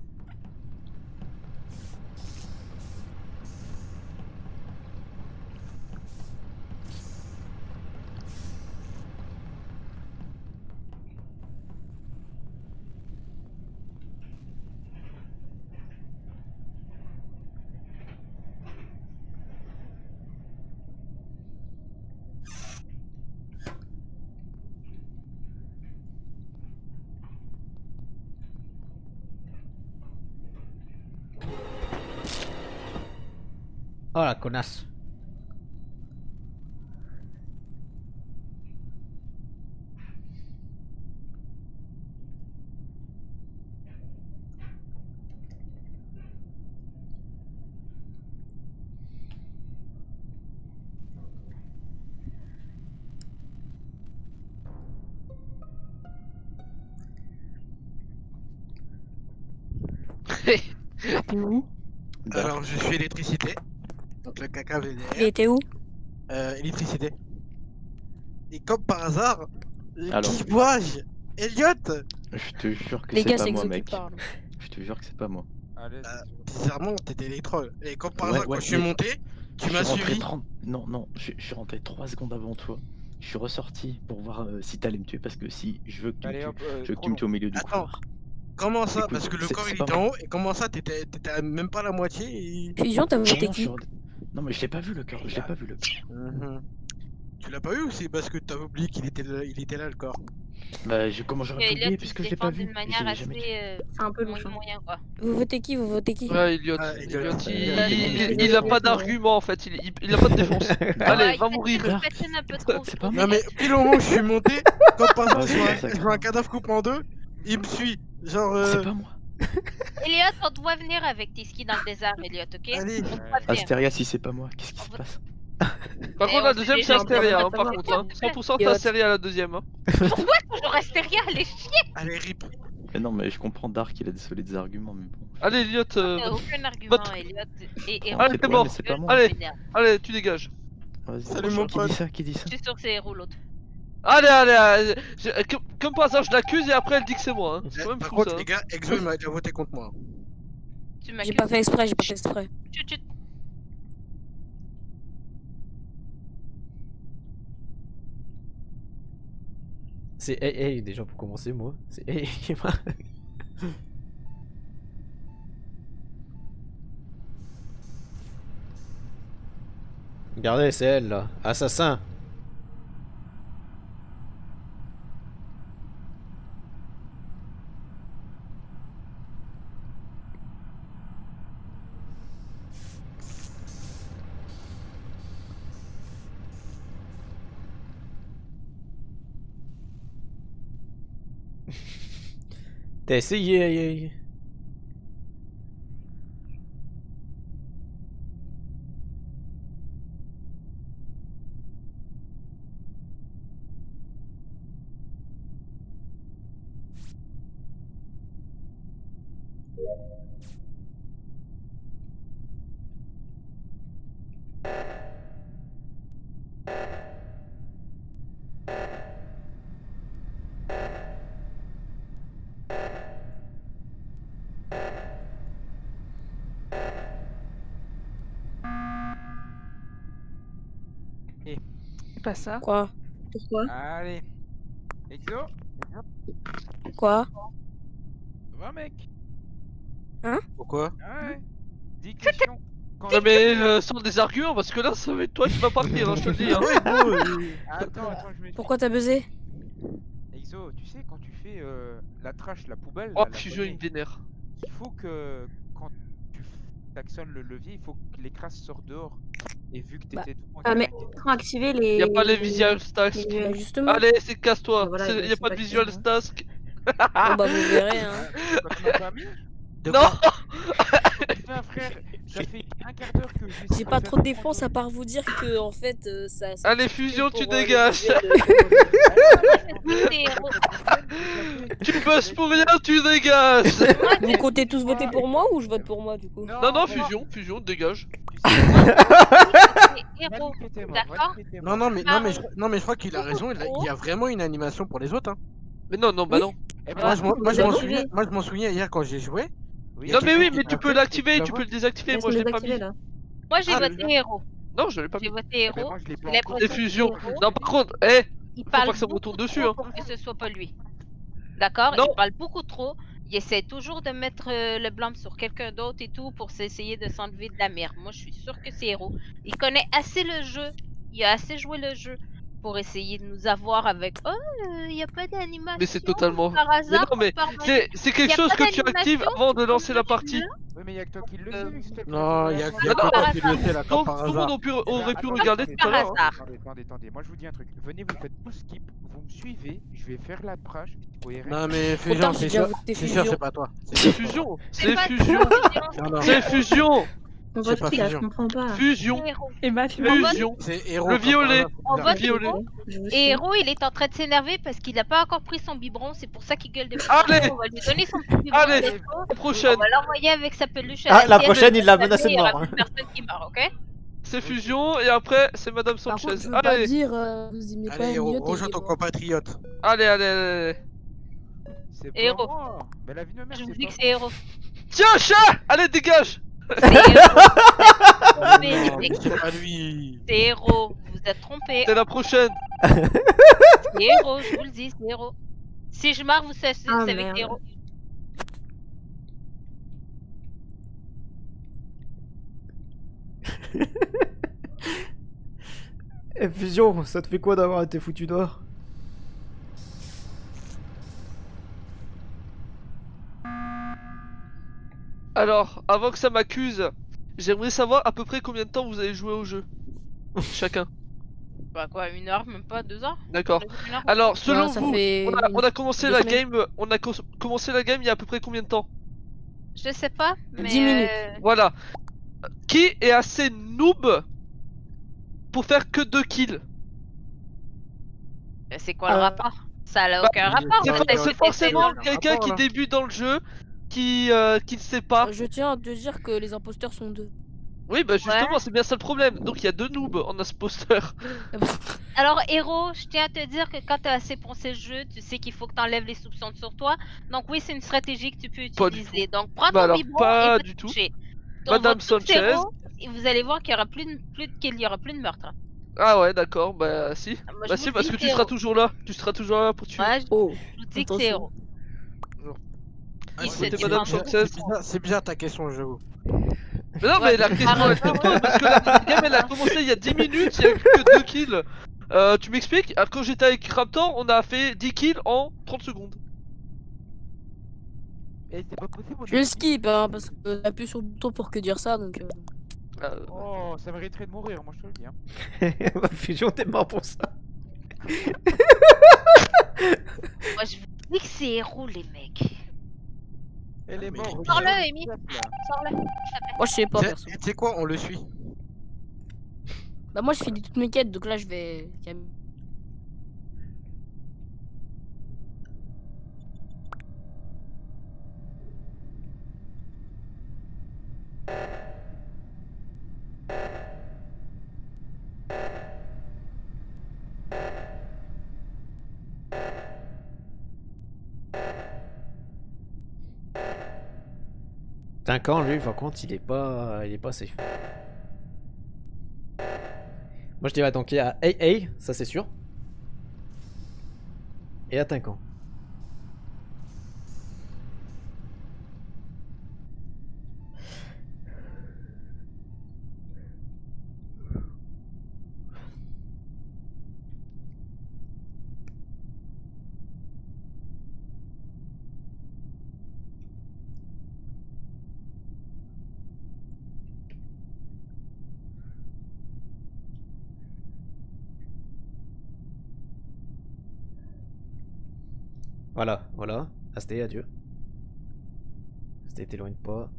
Oh la connasse. Alors, je suis électricité. Donc le caca V D R. Il était où? Euh, électricité. Et comme par hasard, euh, Alors. qui vois-je Elliot. Je te jure que Les c'est gars, pas c'est moi, Exo qui mec. parle. Je te jure que c'est pas moi. Allez, Euh, bizarrement, t'étais électro. Et comme par Ouais, hasard, ouais, quand je suis mais- monté, tu Je m'as suis rentré suivi. trente Non, non, je, je suis rentré trois secondes avant toi. Je suis ressorti pour voir euh, si t'allais me tuer parce que si je veux que tu me allez tues, hop, euh, je veux que trop tu me tues au long. milieu du Attends. couloir. Comment ça Écoute, Parce que le c'est- corps c'est il pas était en moi. haut et comment ça t'étais t'étais à même pas la moitié et... Fusion, t'as Non, voté non, je suis qui? re- non, mais je l'ai pas vu le cœur, je l'ai pas vu le cœur. Mhm. Tu l'as pas vu ou c'est parce que t'avais oublié qu'il était là, il était là le corps? Bah, je, comment j'aurais pu Elliot, oublier il puisque se je l'ai pas défend vu. d'une Je manière l'ai jamais tué. assez euh, C'est un peu moyen, louche. moyen, quoi. Vous votez qui? Vous votez qui? Ouais, Elliot, Ah, Elliot, Elliot, il, Elliot, il- Elliot, il a Elliot, pas ouais. d'argument en fait, il, il, il a pas de défense. Allez, Ouais, va il mourir. fait- il fait un peu trop. C'est je pas trouve. moi. Non mais pile au moment où je suis monté, comme par hasard Ouais, je c'est vois, pas ça un- que je vois un je cadavre coupé en deux, il me suit. Genre euh... C'est pas moi. Elliot, on doit venir avec tes skis dans le désert, Elliot, ok? Allez. On doit Ouais. venir. Astéria, si c'est pas moi, qu'est-ce qui On se va- passe? Par Mais contre, on la sait deuxième, c'est déjà, Astéria, on hein, va par pas contre. Hein. voir. cent pour cent, c'est Yacht. Astéria la deuxième. Hein. Pourquoi toujours Astéria, les chiens? Allez rip. Mais non, mais je comprends Dark, il a des solides arguments, mais bon. Allez, Elliot, euh, T'as aucun argument, votre- Elliot. Et, et Ah, on Allez, c'est t'es ouais, mort. mais c'est pas moi. Allez. m'énerve. allez, tu dégages. Vas-y, Salut, mon qui pote. dit ça? Qui dit ça? Je suis sûr que c'est Héros l'autre. Allez, allez, allez. Je- comme, comme par hasard, je l'accuse et après elle dit que c'est moi. Hein. C'est Eh, quand même Par fou contre ça. les gars, Exo il m'a déjà voté contre moi. Tu J'ai m'accuses. pas fait exprès, j'ai pas fait exprès. Tu- tu- C'est hey hey déjà pour commencer moi. C'est hey qui m'a. Regardez, c'est elle là. Assassin. T'as essayé. pas ça. Quoi? Pourquoi? Allez. Exo. Quoi? Va mec. Hein? Pourquoi? Ouais. dix questions. Quand Non mais euh, sans des arguments parce que là ça va être toi qui vas partir, hein, je te le dis. Hein. Attends, attends, je vais. Pourquoi t'as buzzé? Exo, tu sais quand tu fais euh, la trash, la poubelle. Oh là, la fusion il monnaie, me vénère. il faut que quand tu actionnes le levier, il faut que les crasses sortent dehors. Et vu que Bah, t'étais devant, Ah, il y mais avait un qui était- faut activer les. Y a pas les visual tasks. les- Bah, justement. Allez c'est casse-toi, Bah, voilà, C'est- ils y a sont pas de pas visual actifs, task. Bon bah vous verrez hein. Toi, tu m'as pas mis? De Non. quoi? Putain frère, ça fait un quart d'heure que j'ai. J'ai pas trop de défense à part vous dire que en fait euh, ça. ça Allez suffit fusion pour, tu euh, le dégages. visuel de- C'est héros. Tu bosses pour rien tu dégages. Vous comptez tous voter pour moi ou je vote pour moi du coup? Non non fusion, fusion dégage. Héros, d'accord? Non, non, mais, non, mais, je, non, mais je crois qu'il a raison, il, a- il y a vraiment une animation pour les autres. Hein. Mais non non bah Oui. non. Eh ben, Moi, je, m'en- moi, je Vous m'en avez souviens, activé. moi, je m'en souviens hier quand j'ai joué. Oui, Non il y mais a oui quelqu'un mais qui tu a peux fait, l'activer, tu tu peux le désactiver, Laisse moi je me l'ai pas désactiver, mis. là. Moi j'ai Ah, voté héros. Non je l'ai pas J'ai mis. voté Eh ben, héros. moi je l'ai pas Les encore. C'est procédures fusion. héros, Non par contre, eh il faut parle pas que ça me beaucoup retourne trop dessus hein. pour que ce soit pas lui. D'accord? Non. Il parle beaucoup trop. Il essaie toujours de mettre euh, le blâme sur quelqu'un d'autre et tout pour s'essayer de s'enlever de la merde. Moi je suis sûre que c'est héros. Il connaît assez le jeu. Il a assez joué le jeu pour essayer de nous avoir avec oh il n'y a pas d'animation Mais c'est totalement. par Mais hasard. non mais par- c'est c'est Y quelque a chose pas que tu actives d'animation, avant de tu lancer peux la le partie. mettre Oui, mais il y a que toi qui le sais, Euh, s'il te plaît. Non, il y a, il y a Non, que par toi qui le hasard. sais là, comme Donc par tout le monde hasard. aurait pu, Eh ben, aurait pu attendez, regarder attendez, tout à l'heure. hein. hasard. Attendez, attendez, attendez, moi je vous dis un truc. Venez, vous faites tout skip, vous me suivez, je vais faire la trash. O R L. Non, mais Trop Fusion, tard, j'ai c'est déjà sûr, voté c'est sûr, fusion. c'est pas toi. C'est fusion, c'est pas fusion, Non, non. c'est fusion, On C'est vote pas qui là? Je fusion. comprends pas. fusion, Héros. Emma, tu vas fusion. C'est héros. Le comme par violet. hasard, On c'est vote bizarre. violet. héros. Je vous Et suis. héros, il est en train de s'énerver parce qu'il n'a pas encore pris son biberon, c'est pour ça qu'il gueule depuis. Allez. On va lui donner son petit biberon. Allez. Let's go. La On prochaine, va l'envoyer avec sa peluche à Ah, la sienne. prochaine, il l'a Cette menacé de année, il y aura mort, hein. plus personne qui meurt, ok? c'est fusion et après c'est Madame Par Sanchez. contre je veux pas Allez, dire euh, vous aimiez pas Allez, Elliot et rejoins ton Emma. compatriote. allez, allez, allez. C'est pas Héros. moi. Mais la vie de ma mère, Je vous c'est dis pas que c'est héros. Tiens chat, allez dégage. C'est héros. Mais Non, les- mais c'est pas lui. C'est héros. Vous vous êtes trompés. C'est la prochaine. C'est héros, je vous le dis, c'est héros. Si je marre, vous savez, vous Ah, savez que merde. c'est héros. Eh, Fusion, ça te fait quoi d'avoir été foutu dehors? Alors, avant que ça m'accuse, j'aimerais savoir à peu près combien de temps vous avez joué au jeu. Chacun. Bah quoi, une heure, même pas deux heures? D'accord. On a joué une heure. Alors, selon Ouais, ça vous, fait on a, une- on a commencé deux la semaines. game, on a co- commencé la game il y a à peu près combien de temps? Je sais pas, mais. dix minutes. euh, Voilà. Qui est assez noob pour faire que deux kills? C'est quoi le Euh, rapport? Ça n'a Bah, aucun c'est rapport. C'est Ouais, vous for- avez ouais, c'est fait forcément tester quelqu'un rapport, qui là. débute dans le jeu, qui, euh, qui ne sait pas. Je tiens à te dire que les imposteurs sont deux. Oui, bah justement, Ouais. c'est bien ça le problème. Donc il y a deux noobs en imposteur. le- Alors, héros, je tiens à te dire que quand tu as assez pensé le jeu, tu sais qu'il faut que tu enlèves les soupçons sur toi. Donc, oui, c'est une stratégie que tu peux Pas du utiliser. Donc, prends Bah ton alors, biberon pas et va du te tout. coucher. On Madame vote tous Sanchez. héros, et vous allez voir qu'il y aura plus de, plus de kills, il y aura plus de meurtre. Ah ouais, d'accord, bah si. Moi, je Bah vous si, le parce dis, que tu c'est seras héros. toujours là. Tu seras toujours là pour tuer. Ouais, je Oh, je vous dis que attention. c'est héros. Ah, Il c'est se Écoutez, défend Madame toujours. Sanchez. C'est bizarre, c'est bizarre ta question, j'avoue. Mais non, Ouais, mais la mais question par elle te hasard, pose parce que la game elle a commencé il y a dix minutes, il y a eu que deux kills. Euh, tu m'expliques? Ah, quand j'étais avec Raptor, on a fait dix kills en trente secondes. Eh, c'est pas possible. on Je est- skip hein, parce que t'appuies sur le bouton pour que dire ça donc. euh, Euh, Oh, ça mériterait de mourir, moi je te le dis. Hein. Fusion, t'es mort pour ça. Moi, je vous dis que c'est héros, les mecs. Elle est mais- morte. Sors-le, regarde. Amy. Sors-le. s'il te plaît. Moi je sais pas Tu perso. sais- tu sais quoi, on le suit. Bah moi je finis toutes mes quêtes donc là je vais. Putain, quand lui, par contre, il est pas, il est pas safe. Moi je dirais donc il y a A A, ça c'est sûr. Et attaquant. Voilà, voilà. Asté, adieu. Asté, t'éloigne pas.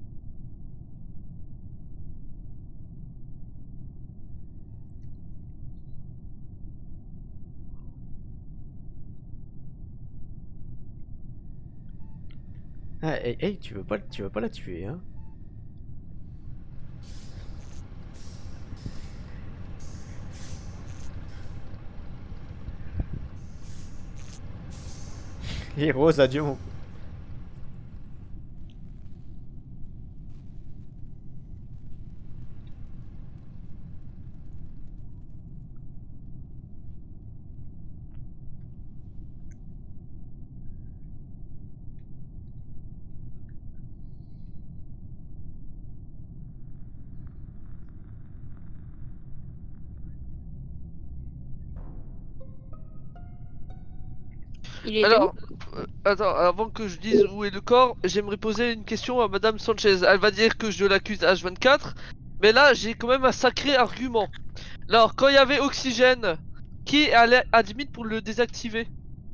Ah, hey, hey, tu veux pas, tu veux pas la tuer, hein? Et Rose, adieu mon. Il est Alors, euh, attends, avant que je dise où est le corps, j'aimerais poser une question à Madame Sanchez. Elle va dire que je l'accuse H vingt-quatre, mais là j'ai quand même un sacré argument. Alors, quand il y avait Oxygène, qui allait admin pour le désactiver?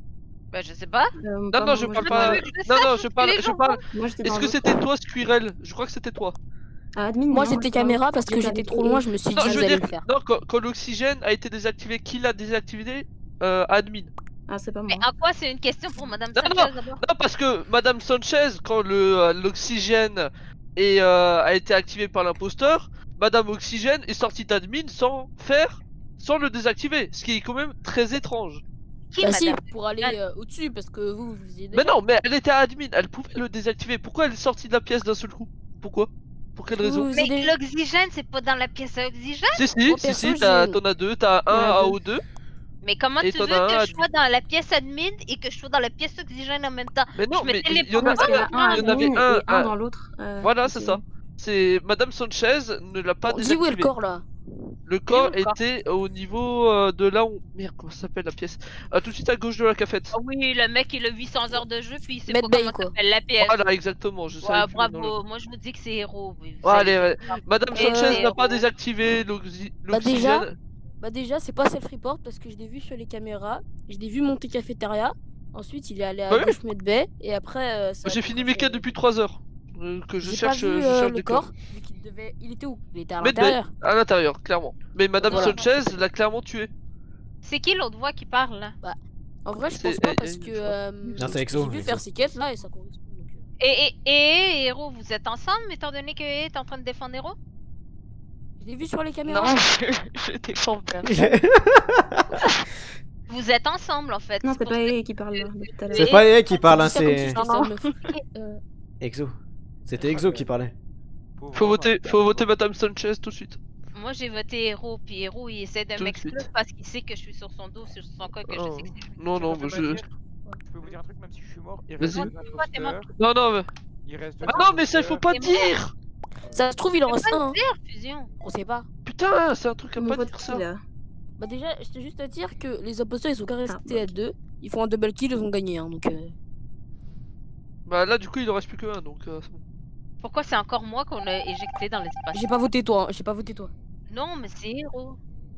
Bah je sais pas. Euh, Non, non, je parle pas. Non, non, je parle. Je parle. Est-ce que c'était toi, Squirrel? Je crois que c'était toi. Ah, admin, Moi non, j'étais pas- caméra parce que pas j'étais avec trop eux. loin, je me suis Non, dit je vous veux allez dire, le faire. non, quand, quand l'oxygène a été désactivé, qui l'a désactivé? Euh, admin. Ah, c'est pas moi. Mais à quoi c'est une question pour Madame Non, Sanchez non, d'abord? non, parce que Madame Sanchez, quand le euh, l'oxygène est, euh, a été activé par l'imposteur, Madame Oxygène est sortie d'admin sans faire, sans le désactiver, ce qui est quand même très étrange. Qui Bah si, Madame? pour aller euh, au-dessus, parce que vous, vous faisiez Mais déjà. non, mais elle était à admin, elle pouvait le désactiver. Pourquoi elle est sortie de la pièce d'un seul coup? Pourquoi? Pour quelle raison? Vous Mais faisiez des- l'oxygène c'est pas dans la pièce à oxygène? Si, si, Moi, si, perso, si, t'as- j'ai- t'en as deux, t'as Il y en un a à deux. O deux. Mais comment Et tu t'en veux as un que à je sois dans la pièce admin et que je sois dans la pièce oxygène en même temps? Mais non, Je me mais il y en téléporte a Parce qu'il y en a pas, un moi. il y en avait admin un et un à- dans l'autre. euh, Voilà, c'est oxygène. ça. C'est Madame Sanchez ne l'a pas Bon, dis où est le désactivé. corps là? Le corps le corps était au niveau euh, de là où... Merde, comment ça s'appelle la pièce? Ah, tout de suite à gauche de la cafette. Ah oui, le mec il a huit cents heures de jeu puis il sait Med pas Bay, comment quoi. s'appelle la pièce. Voilà, exactement, je Ouais, savais plus le nom. bravo, moi je vous dis que c'est héros. oui, vous Ouais, allez- allez, ouais. Madame Et Sanchez n'a pas héros. désactivé l'oxy- Bah déjà, l'oxygène. bah déjà c'est pas self-report parce que je l'ai vu sur les caméras, je l'ai vu monter cafétéria, ensuite il est allé à Ouais. gauche Med Bay et après euh, ça a J'ai été fini refait. mes quêtes depuis trois heures. euh, que je J'ai cherche, pas vu je euh, cherche le des corps, corps. vu qu'il devait... Il était où? Il était à Mais de- l'intérieur. à l'intérieur, clairement. Mais Madame Voilà. Sanchez l'a clairement tué. C'est qui l'autre voix qui parle là? Bah, en vrai je C'est- pense pas eh, parce eh, que je crois. euh, Non, c'est Exo, j'ai vu Exo. faire ses quêtes là et ça correspond. donc, euh, Et, et, et héros, vous êtes ensemble étant donné que est en train de défendre héros? Je l'ai vu sur les caméras. Non, je, je défends bien. Vous êtes ensemble en fait. Non, c'est pour pas ça- elle qui parle là, depuis tout à l'heure. C'est pas elle qui parle, hein, Je dis ça comme si c'est j'étais Non, sa meuf. Euh, Exo. C'était Exo qui parlait. Faut voter, faut voter Madame Sanchez tout de suite. Moi j'ai voté héros, puis héros il essaie de Tout de m'exclure suite. parce qu'il sait que je suis sur son dos, sur son corps, que je Oh. sais que c'est lui. Non, non, Je mais peux je. pas dire- Je peux vous dire un truc, même si je suis mort, il reste Vas-y. deux Toi, t'es mort. imposteurs. Non, non, mais. Il reste deux Ah non, mais ça, il faut pas C'est moi. dire! Ça se trouve il en reste un. hein. Fusion. On sait pas. Putain, c'est un truc à On pas vote dire qui ça. là? Bah déjà, je tiens juste à dire que les imposteurs ils sont qu'à Ah, rester à deux. Ils font un double kill, ils ont gagné. Hein, donc, euh... Bah là, du coup, il en reste plus que un, donc euh, c'est bon. Pourquoi c'est encore moi qu'on a éjecté dans l'espace? J'ai pas voté toi. Hein. J'ai pas voté toi. Non, mais c'est héros.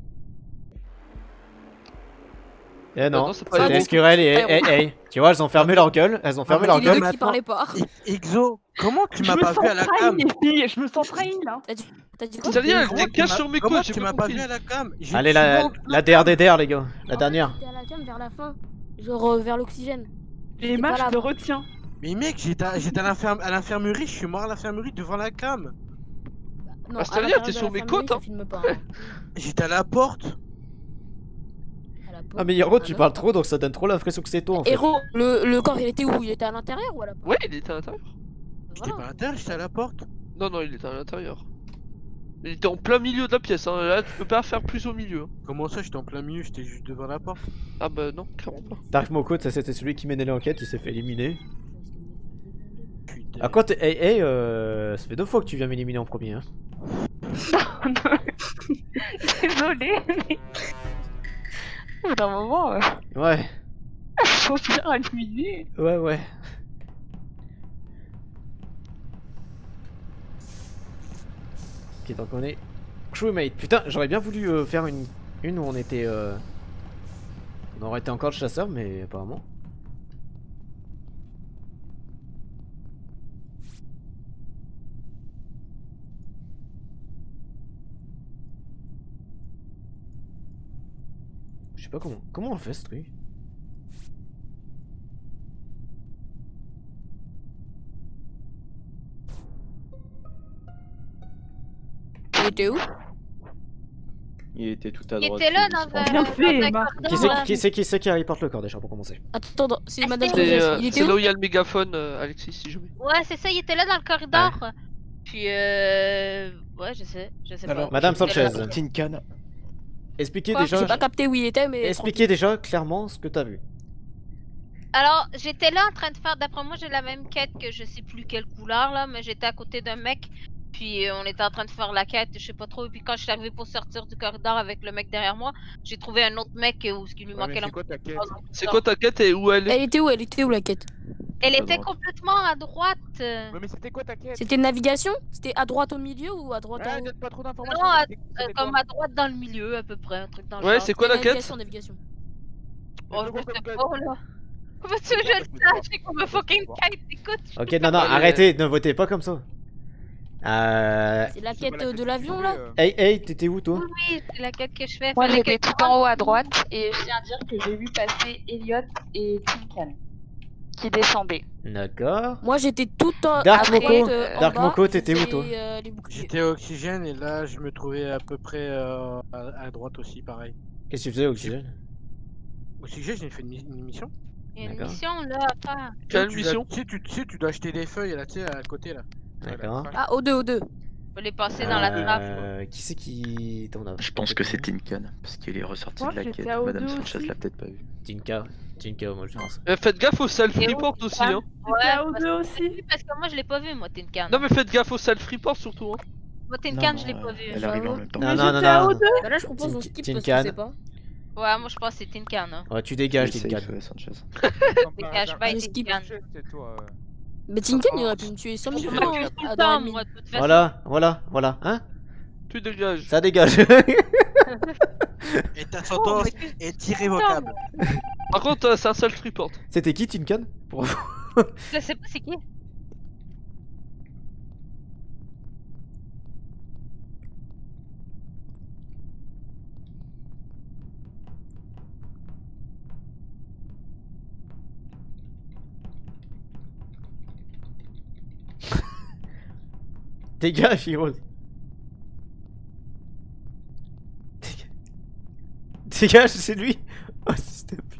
Eh non, non, c'est pas c'était Héros. Escurel et Héros. hey, hey. Tu vois, elles ont fermé leur gueule. Elles ont fermé C'est leur les deux gueule. qui parlaient pas. Exo, comment tu Je m'as me pas sens vu à la trahi, cam? les filles, je me sens trahi là. T'as dit, t'as dit quoi? C'est rien, elle Comment était cache tu sur m'as- mes Comment couilles, j'ai tu pas m'as pas compris. vu à la cam? J'ai Allez, la, souvent- la D R D D R, les gars. La En dernière. fait, j'étais à la cam vers la fin. Genre euh, vers l'oxygène. Les J'étais pas matchs, là. je le retiens. Mais mec, j'étais à, j'étais à l'infirm- à l'infirmerie, je suis mort à l'infirmerie devant la cam. Non, Ah, c'est à rien, l'intérieur t'es de sur la mes infirmerie, côtes, ça hein. filme pas. Hein. J'étais à la porte. À la Ah, porte. mais Hiro, tu Ah, non. parles trop donc ça donne trop l'impression que c'est toi en fait. Héros, le, le corps il était où? Il était à l'intérieur ou à la porte? Ouais, il était à l'intérieur. J'étais Voilà. pas à l'intérieur, j'étais à la porte. Non, non, il était à l'intérieur. Il était en plein milieu de la pièce, hein. Là tu peux pas faire plus au milieu. Comment ça, j'étais en plein milieu, j'étais juste devant la porte. Ah bah non, clairement pas. Dark Moko, ça c'était celui qui menait l'enquête, il s'est fait éliminer. Ah quoi, t'es... Hey, hey, euh... ça fait deux fois que tu viens m'éliminer en premier, hein. Désolé, mais... Au bout d'un moment... Euh... Ouais. Faut bien éliminer. Ouais, ouais. Ok, donc on est... Crewmate. Putain, j'aurais bien voulu euh, faire une... une où on était... Euh... On aurait été encore le chasseur, mais apparemment... Je sais pas comment... Comment on fait ce truc? Il était où? Il était tout à Il droite. était là dans un. Bien fait, dans un Marc. corridor, Qui c'est là. qui, c'est qui, c'est qui reporte le corps déjà pour commencer? Attends, attends, c'est Ah, Madame c'est- C'est Sanchez. euh, Il était c'est là où? où il y a le mégaphone, euh, Alexis, si jamais. Ouais, c'est ça, il était là dans le corridor. Puis euh. Ouais, je sais, je sais Alors, pas. Madame Il était Sanchez. là. Tin Can. Expliquez Quoi? déjà... J'ai pas capté où il était, mais. Expliquez déjà clairement ce que t'as vu. Alors, j'étais là en train de faire. D'après moi, j'ai la même quête que je sais plus quelle couleur là, mais j'étais à côté d'un mec. Puis euh, on était en train de faire la quête, je sais pas trop. Et puis quand je suis arrivé pour sortir du corridor avec le mec derrière moi, j'ai trouvé un autre mec euh, où ce qui lui Ouais, manquait mais la. c'est quoi ta quête? C'est quoi ta quête et où elle est? Elle était où? Elle était où la quête? Elle À était droite. complètement à droite. euh. Ouais, mais c'était quoi ta quête? C'était navigation? C'était à droite au milieu ou à droite en Ouais, haut? donne pas trop Non, d'informations. à- c'était- euh, c'était comme quoi? à droite dans le milieu à peu près, un truc dans le Ouais, genre. c'est quoi la quête? Navigation, navigation. Oh, je quoi sais comme quête? pas là. Comment tu veux que je le sache? C'est comme un fucking kite, écoute. Ok, non, non, Ouais, mais- arrêtez, ne votez pas comme ça. Euh... C'est la C'est quête pas la euh, quête de que l'avion tu là? fais, euh. Hey, hey, t'étais où toi? Oui, oui, c'est la quête que je fais. Moi Fallait j'étais que- tout en haut à droite et je tiens à dire que j'ai vu passer Elliot et Tinkan qui descendaient. D'accord. Moi j'étais tout en Dark à Moko, droite, euh, en Dark bas, Moko, je t'étais où, faisais, toi euh, les boucliers. J'étais à Oxygène et là je me trouvais à peu près euh, à, à droite aussi, pareil. Qu'est-ce que tu faisais, Oxygène? Oxygène, j'ai fait une, mi- une mission. Il y a une D'accord. mission là à faire. Quelle Tu mission? dois- Tu sais, tu, tu sais, tu dois acheter des feuilles là, tu sais, à côté là. D'accord. Ah, O deux, O deux. Faut les passer dans la trappe. Euh... Qui c'est qui t'en a? Je pense que c'est Tin Can, parce qu'il est ressorti Moi, de la j'étais quête. à O deux Madame Sanchez aussi. l'a peut-être pas vu. Tinka. Tinka, moi je pense. Euh, Faites gaffe au self-report Et où, aussi, ça hein. Ouais, à O parce deux que- aussi. parce que moi je l'ai pas vu, moi Tinkan. Non mais faites gaffe au self-report surtout, hein. Moi Non, Tinkan, non, je l'ai euh, pas vu. Elle arrive en même temps. Non, Mais non, non, j'étais à non. O deux. Bah là je propose on Tin- skip parce Tinkan. qu'on sait pas. Ouais, moi je pense que c'est Tinkan. Hein. Ouais, tu dégages, C'est Tinka. safe, euh, Sanchez. Dégage, bye Je skip. Tinkan. C'est toi. euh. Mais Tinkan il aurait pu me tuer cinq Je minutes me avant tue hein, tout le à dans temps, la mine. moi, de toute façon. Voilà, voilà, voilà, hein? Tu dégages. Ça dégage. Et ta Oh, sentence mais qu'est-ce- est irrévocable. Par contre, euh, c'est un self-report. C'était qui, Tinkan? Pour vous. Je sais pas c'est qui. Dégage, Heroes. Dégage. Dégage, c'est lui. Oh, c'était putain.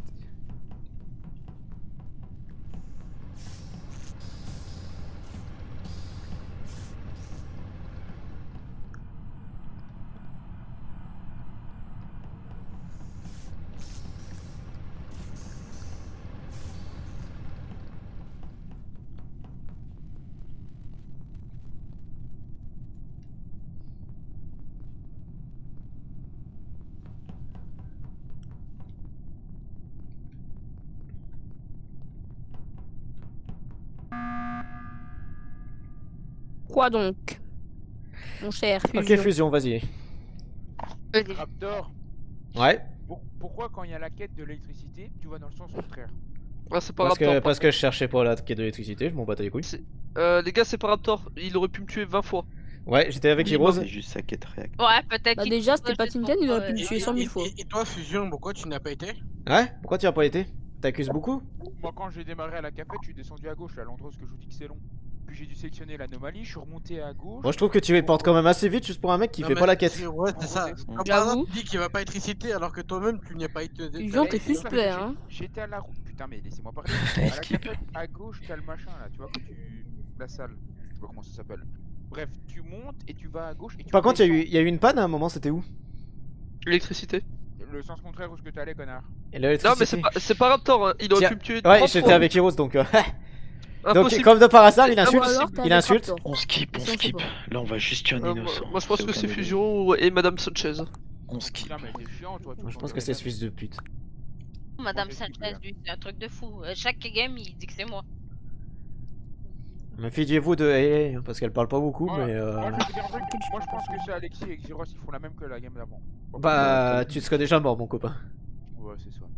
Quoi donc? Mon cher Fusion. Ok, Fusion, vas-y. Raptor, Ouais. pour- pourquoi quand il y a la quête de l'électricité, tu vas dans le sens contraire? Ah, c'est pas Parce que, Raptor. parce que je cherchais pas la quête de l'électricité, je m'en battais les couilles. Euh, les gars, c'est pas Raptor. Il aurait pu me tuer vingt fois. Ouais, j'étais avec Oui, Heroes. C'est juste sa quête réactive. Ouais, peut-être Bah qu'il déjà faut c'était pas juste Tinkan, pour- il aurait pu me euh, tuer cent mille fois. Et, et toi, Fusion, pourquoi tu n'as pas été? Ouais? Pourquoi tu as pas été? T'accuses beaucoup? Moi, quand j'ai démarré à la cafette, je suis descendu à gauche, là, à l'endroit où je vous dis que c'est long. Puis j'ai dû sélectionner l'anomalie, je suis remonté à gauche. Moi je trouve que tu reportes quand même assez vite juste pour un mec qui Non, fait mais pas la quête. c'est- Ouais, c'est ça. J'avoue. Quand par exemple, tu dis qu'il va pas être cité alors que toi-même tu n'y as pas été. Fusion, t'es Eh, c'est suspect, parce que hein. j'ai- J'étais à la route. Putain, mais laissez-moi parler. À la cafette, à gauche, t'as le machin là, tu vois, que tu. La salle. Je sais pas comment ça s'appelle. Bref, tu montes et tu vas à gauche et tu Par contre, il y, a redescends. eu- il y a eu une panne à un moment, c'était où? L'électricité. Le sens contraire où ce que t'allais, connard. Et Non, mais c'est pas, c'est pas Raptor, hein. Il aurait Tiens, pu me tuer. ouais, trois j'étais fois. avec Heroes donc. euh, Donc, Impossible. comme de par hasard, il Ah, insulte. ou alors, t'es Il avec insulte. Raptor. On skip, on Ça, on sait skip. pas. Là, on va juste tuer un Euh, innocent. moi, moi, je pense que aucun c'est délire. Fusion et Madame Sanchez. On skip. Putain, mais t'es chiant, toi. tout Moi, je le pense temps que de c'est la ce fils de pute. Madame je skip, Sanchez, là. lui, c'est un truc de fou. Euh, Chaque game, il dit que c'est moi. Méfiez-vous de Hey, parce qu'elle parle pas beaucoup, Moi, mais. euh, moi, je vais te dire un truc. Moi, je pense que c'est Alexis et Xeros qui font la même que la game d'avant. Bah, tu serais déjà mort, mon copain. Ouais, c'est ça.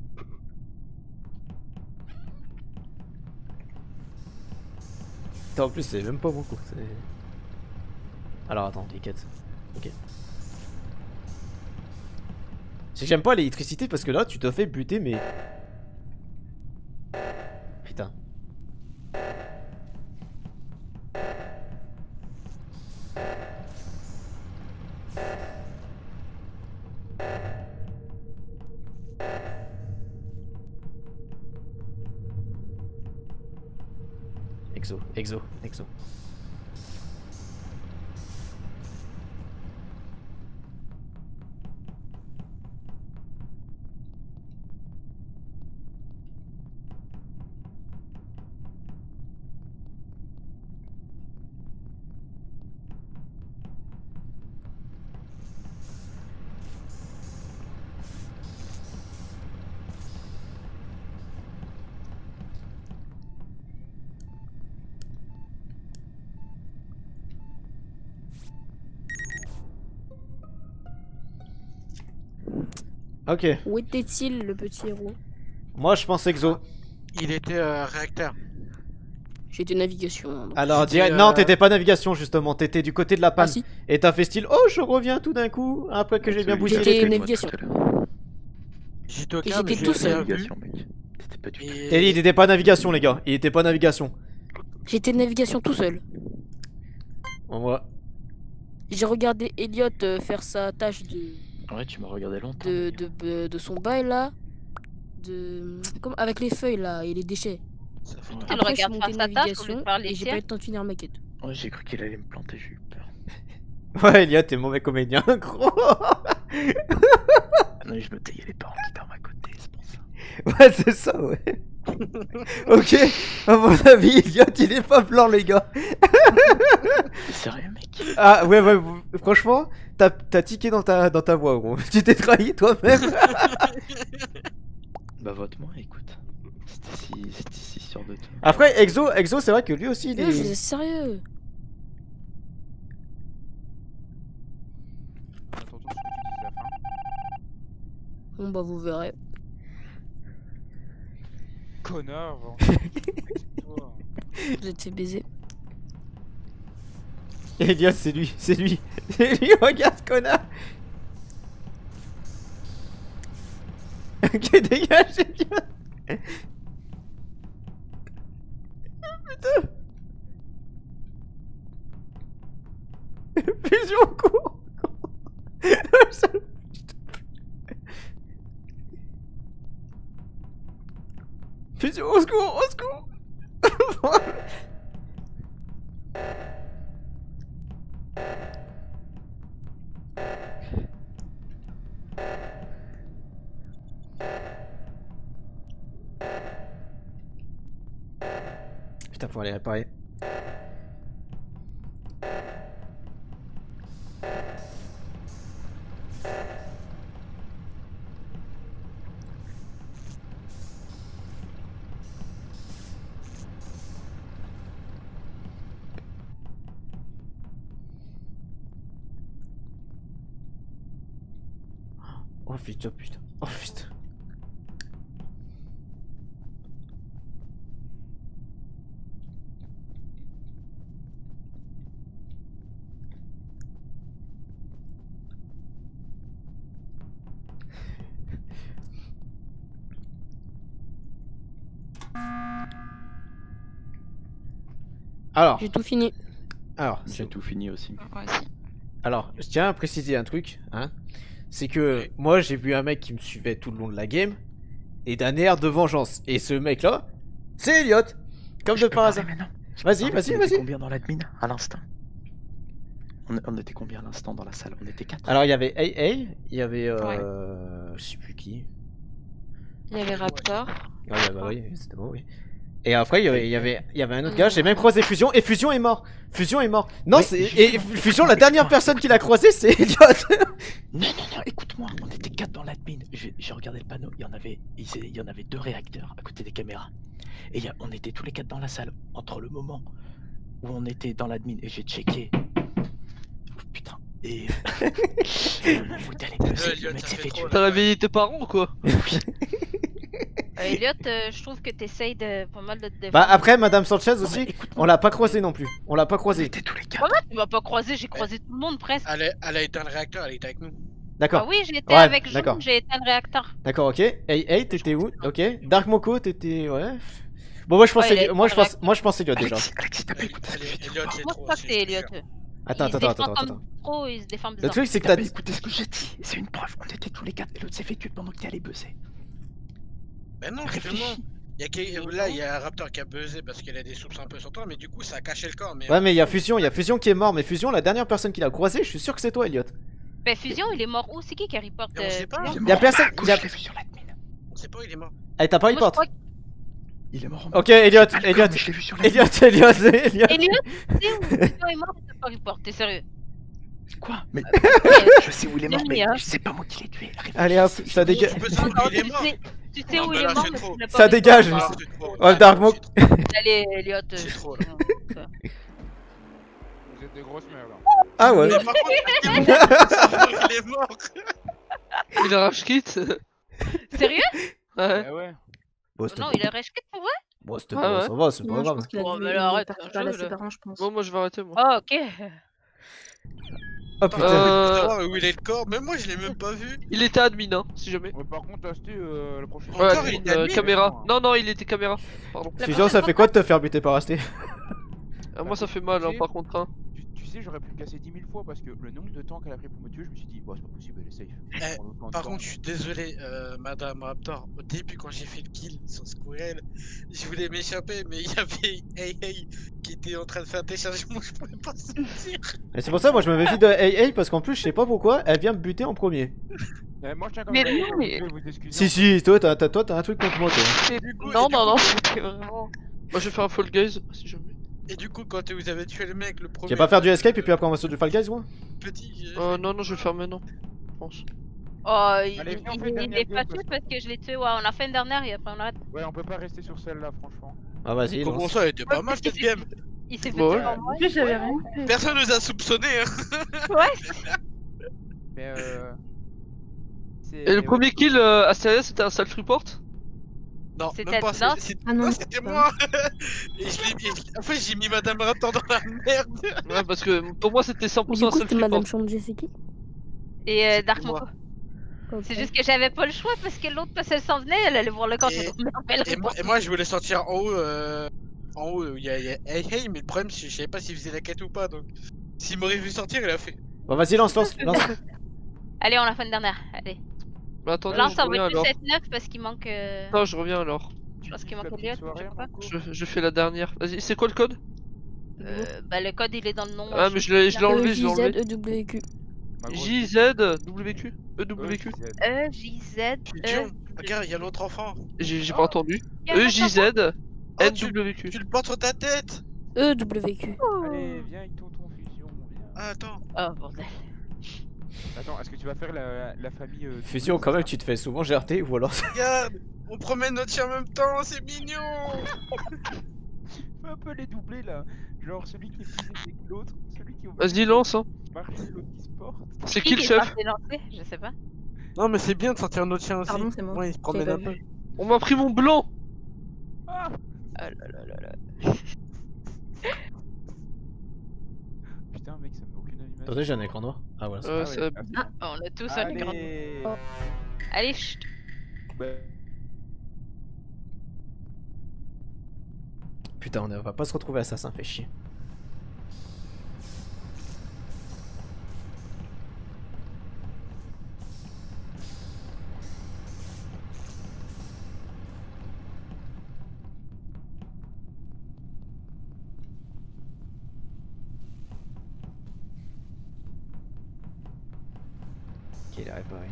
Putain, en plus, c'est même pas beaucoup. c'est- Alors, attends, les quêtes. Ok. C'est que j'aime pas l'électricité parce que là, tu te fais buter, mais. Putain. Exo, exo, exo. Ok. Où était-il, le petit héros? Moi, je pense exo. Il était euh, réacteur. J'étais navigation. donc. Alors, J'étais, direct- euh, non, t'étais pas navigation justement, t'étais du côté de la panne. Ah, si. Et t'as fait style, oh, je reviens tout d'un coup, après que j'ai bien bougé les J'étais trucs. navigation. J'étais au Et câble, j'étais j'ai tout été seul. revu. Navigation, mec. C'était pas du tout. Et- T'as dit, il était pas navigation, les gars, il était pas navigation. J'étais navigation tout seul. On voit. J'ai regardé Elliot euh, faire sa tâche de, Ouais, tu m'as regardé longtemps. de, de, de, de son bail là. De... Comme avec les feuilles là et les déchets. Ça fait Tu le Après, je suis regardes monté faire sa tâche au lieu de navigation faire les et j'ai tiens. pas eu le temps de finir ma quête. Ouais, j'ai cru qu'il allait me planter, j'ai eu peur. Ouais, Elliot, t'es mauvais comédien, gros. Non, mais je me taillais les parents qui dorment à côté, c'est pour ça. Ouais, c'est ça, ouais. Ok, à mon avis, Elliot, il est pas blanc, les gars. T'es sérieux, mec? Ah, ouais, ouais, vous- franchement, t'as t'as tiqué dans ta, dans ta voix, gros. Tu t'es trahi toi-même. Bah, vote-moi, écoute. C'était si, c'était si sûr de toi. Après, Exo, Exo, c'est vrai que lui aussi, il Yo, je est. suis sérieux. Attends, ce que tu dises à la fin. Bon bah vous verrez. Connard, va. Toi. Vous êtes fait baiser. Elliot, c'est lui, c'est lui. C'est lui, regarde, ce connard. Ok, dégage, Elliot. Putain. Fusion court. Fusion, au secours, au secours. Putain, faut aller réparer. Oh putain, putain. Oh putain. Alors, J'ai tout fini. alors, J'ai tout fini aussi. Moi aussi. alors, je tiens à préciser un truc, hein. C'est que moi j'ai vu un mec qui me suivait tout le long de la game et d'un air de vengeance. Et ce mec là, c'est Elliot. Comme Je de peux par parler hasard. maintenant. Je peux Vas-y, parler, vas-y, tu mettais vas-y. combien dans l'admin à l'instant? On, on était combien à l'instant dans la salle? On était quatre. Alors il y avait A A, il y avait euh... je sais plus qui. Il y avait Raptor. Ouais, bah oui, c'était moi, oui. Et après il y avait, il y avait, il y avait un autre gars, j'ai même croisé Fusion et Fusion est mort. Fusion est mort. Non, Oui, c'est justement. et Fusion, la dernière personne qu'il a croisé, c'est Elliot. Non, non, non, écoute-moi, on était quatre dans l'admin. J'ai j'ai regardé le panneau, il y en avait, il y- il y en avait deux réacteurs à côté des caméras. Et il y a- on était tous les quatre dans la salle. Entre le moment où on était dans l'admin et j'ai checké. Oh, putain. Et. le moment où t'allais buzzer, le mec s'est fait tuer. T'as réveillé tes parents ou quoi? Euh, Elliot, euh, je trouve que t'essayes de pas mal de te défendre. Bah après Madame Sanchez aussi, on l'a pas croisé non plus. On l'a pas croisé. tous les Comment tu m'as pas croisé? J'ai croisé tout le monde presque. Elle, est- elle a éteint le réacteur, elle était avec nous. D'accord. Ah oui, j'étais Ouais, avec Jean, d'accord. j'ai éteint le réacteur. D'accord, ok. Hey, hey, t'étais où? Ok. Dark Moko, t'étais. Ouais. Bon, moi je Ouais, pensais. il a moi je éteint le pense, moi je pense Elliot déjà. Alexis, Alexis, t'as pas écouté ce que j'ai dit. Elliot, c'est Moi, je trop. crois que c'est Elliot. Attends, il se attends, défend attends, comme attends. trop, il se défend Le bizarre. truc c'est que T'as t'as pas dit. écouté ce que j'ai dit. C'est une preuve. On était tous les quatre et l'autre s'est fait tuer pendant que t'es allé buzzer. Ben non, justement. Il y a quel- Là, il y a un Raptor qui a buzzé parce qu'il a des soupçons un peu sur toi, mais du coup, ça a caché le corps. Mais Ouais, mais il y a Fusion, il y a Fusion qui est mort. Mais Fusion, la dernière personne qu'il a croisé, je suis sûr que c'est toi, Elliot. Ben Fusion, il est mort où? C'est qui qui reporte? Mais on sait euh, pas. Fusion Y a personne. À gauche, y a- je l'ai vu sur l'admin. on sait pas où il est mort. Eh, t'as pas Moi, je report. crois que- Il est mort en Ok, Elliot, J'ai pas le corps, Elliot, mais je l'ai vu sur l'admin. Elliot, Elliot, Elliot. Elliot, tu sais où Fusion est mort? T'as pas report, t'es sérieux? Quoi? Mais Euh, je sais où il est mort, mais Demi, hein. c'est pas moi qui l'ai tué. Réfléchis. Allez hop, ça dégage. Tu peux savoir Non, où il est tu mort. sais- Tu sais Non, où bah il là, est mort, c'est mais trop. tu l'as pas Ça report. dégage. Ah, c'est trop. Oh, Dark Moko. Allez, Elliot. euh, C'est trop, là. Vous êtes des grosses merdes. Ah ouais. Mais par contre, il est mort. Savoir qu'il est mort. Il a rage kit. Sérieux? Ouais. Ah ouais. Bon, c'était Non, bon. il a rage quit pour vrai? Bon, c'était Ah bon, ouais. ça va, c'est pas Non, je grave. pense qu'il a Oh, dû mais alors, arrête, partir un par jeu, ses là. parents, je pense. Bon, moi je vais arrêter moi. Ah, ok. Oh putain. Euh, Savoir où il est le corps. Même moi, je l'ai même pas vu. Il était admin, hein, si jamais. Ouais, par contre, Asti, euh, le prochain. Ouais, Encore, il admin, était euh, admin, caméra. Non, non, il était caméra. Pardon. La Fusion, ça prochaine fait quoi de te faire buter par Asté? Ah, moi ça fait mal, hein, Tu sais- par contre. Hein. Tu, tu sais, j'aurais pu me casser dix mille fois parce que le nombre de temps qu'elle a pris pour me tuer, je me suis dit, bah, c'est pas possible, elle est safe. Eh, Prends autant de Par temps. contre, je suis désolé, euh, Madame Raptor. Au début, quand j'ai fait le kill sur Squirrel, je voulais m'échapper, mais il y avait Hey Hey qui était en train de faire déchargement, je pouvais pas sortir. Et c'est pour ça, moi je me méfie de Hey Hey parce qu'en plus, je sais pas pourquoi, elle vient me buter en premier. Eh, moi, je tiens quand Mais même à dire non, que mais- vous devez vous excuser. Si, si, toi, t'as t'as- toi, t'as un truc contre moi, toi. C'est- Du coup, et Non, du non, coup- non, c'était vraiment. Moi je vais faire un Fall Guys, si jamais. Et du coup, quand vous avez tué le mec, le premier. Tu vas pas faire du escape et puis après on va sur du Fall Guys, moi? Petit. j'ai- Euh, non, non, je vais le faire maintenant. Je pense. Oh, il, Allez, viens, on il- fait une il dernière est pas game, tué parce parce que je l'ai tué. Ouais, on a fait une dernière et après on arrête. Ouais, on peut pas rester sur celle-là, franchement. Ah, vas-y, Comment lance. ça, elle était pas mal cette game. Il s'est fait Ouais. tuer par moi. Plus, j'avais rien fait. Personne nous a soupçonné, hein. Ouais. Mais euh. c'est- Et le mais premier kill euh, à Sérieux, c'était un self-report? Non, C'était même pas. non. c'est- c'est- Ah non, non, c'est c'était pas. moi. Et je l'ai mis. En fait, j'ai mis Madame Raptor dans la merde. Ouais, parce que pour moi c'était Du cent pour cent un coup, c'était self-report. Madame Chandler, c'est qui? Et euh, C'est Dark moi. Moko. Ok. C'est juste que j'avais pas le choix parce que l'autre, parce qu'elle s'en venait, elle allait voir le corps. Et- je me dis, mais elle Et moi, répond. et moi, je voulais sortir en haut. Euh... En haut, il y a, il y a Hey Hey, mais le problème, c'est que je savais pas s'il faisait la quête ou pas. Donc, s'il m'aurait vu sortir, il a fait. Bon, vas-y, lance, lance, lance. Allez, on a fait une dernière. Allez. Mais attendez, Là, je ça va reviens être alors. plus sept neuf parce qu'il manque. euh, Non, je reviens alors. Je pense qu'il Tu manque fais la Elliot. petite soirée, Je sais pas. Marco. Je, je fais la dernière. Vas-y, c'est quoi le code? Euh, bah, le code il est dans le nom. Ah, mais je l'ai je l'ai enlevé, je l'ai E J Z enlevé. E W Q. Ma grosse- J Z W Q E W Q Euh, E J Z. Pigeon, regarde, il y a l'autre enfant. J'ai j'ai Oh. pas entendu. Il y a un E J Z Oh, N tu, W Q. tu le portes sur ta tête. E W Q. Allez, viens avec tonton Fusion. Viens. Ah, attends. Oh bordel. Attends, est-ce que tu vas faire la, la famille. euh, Fusion, double, quand c'est même, ça tu te fais souvent G R T ou alors. Regarde, on promène notre chien en même temps, c'est mignon. Fais un peu les doublés là. Genre celui qui est plus épais que l'autre, celui qui est au Vas-y, lance, hein. marché, l'autre qui se porte. C'est qui le est chef? censé lancer Je sais pas. Non, mais c'est bien de sortir notre chien aussi. Pardon, c'est moi. Ouais, il se promène J'avais un pas peu. vu. On m'a pris mon blanc. Ah Oh là là là là. Putain, mec, ça me met aucune animation. Attendez, j'ai un écran noir. Ah, voilà. c'est- Euh, Ah ça- ouais, ah, c'est Ah, bon. on a tous un écran. Allez. Allez, chut. Bah, Putain, on va pas se retrouver assassin, fait chier. Ouais, pareil.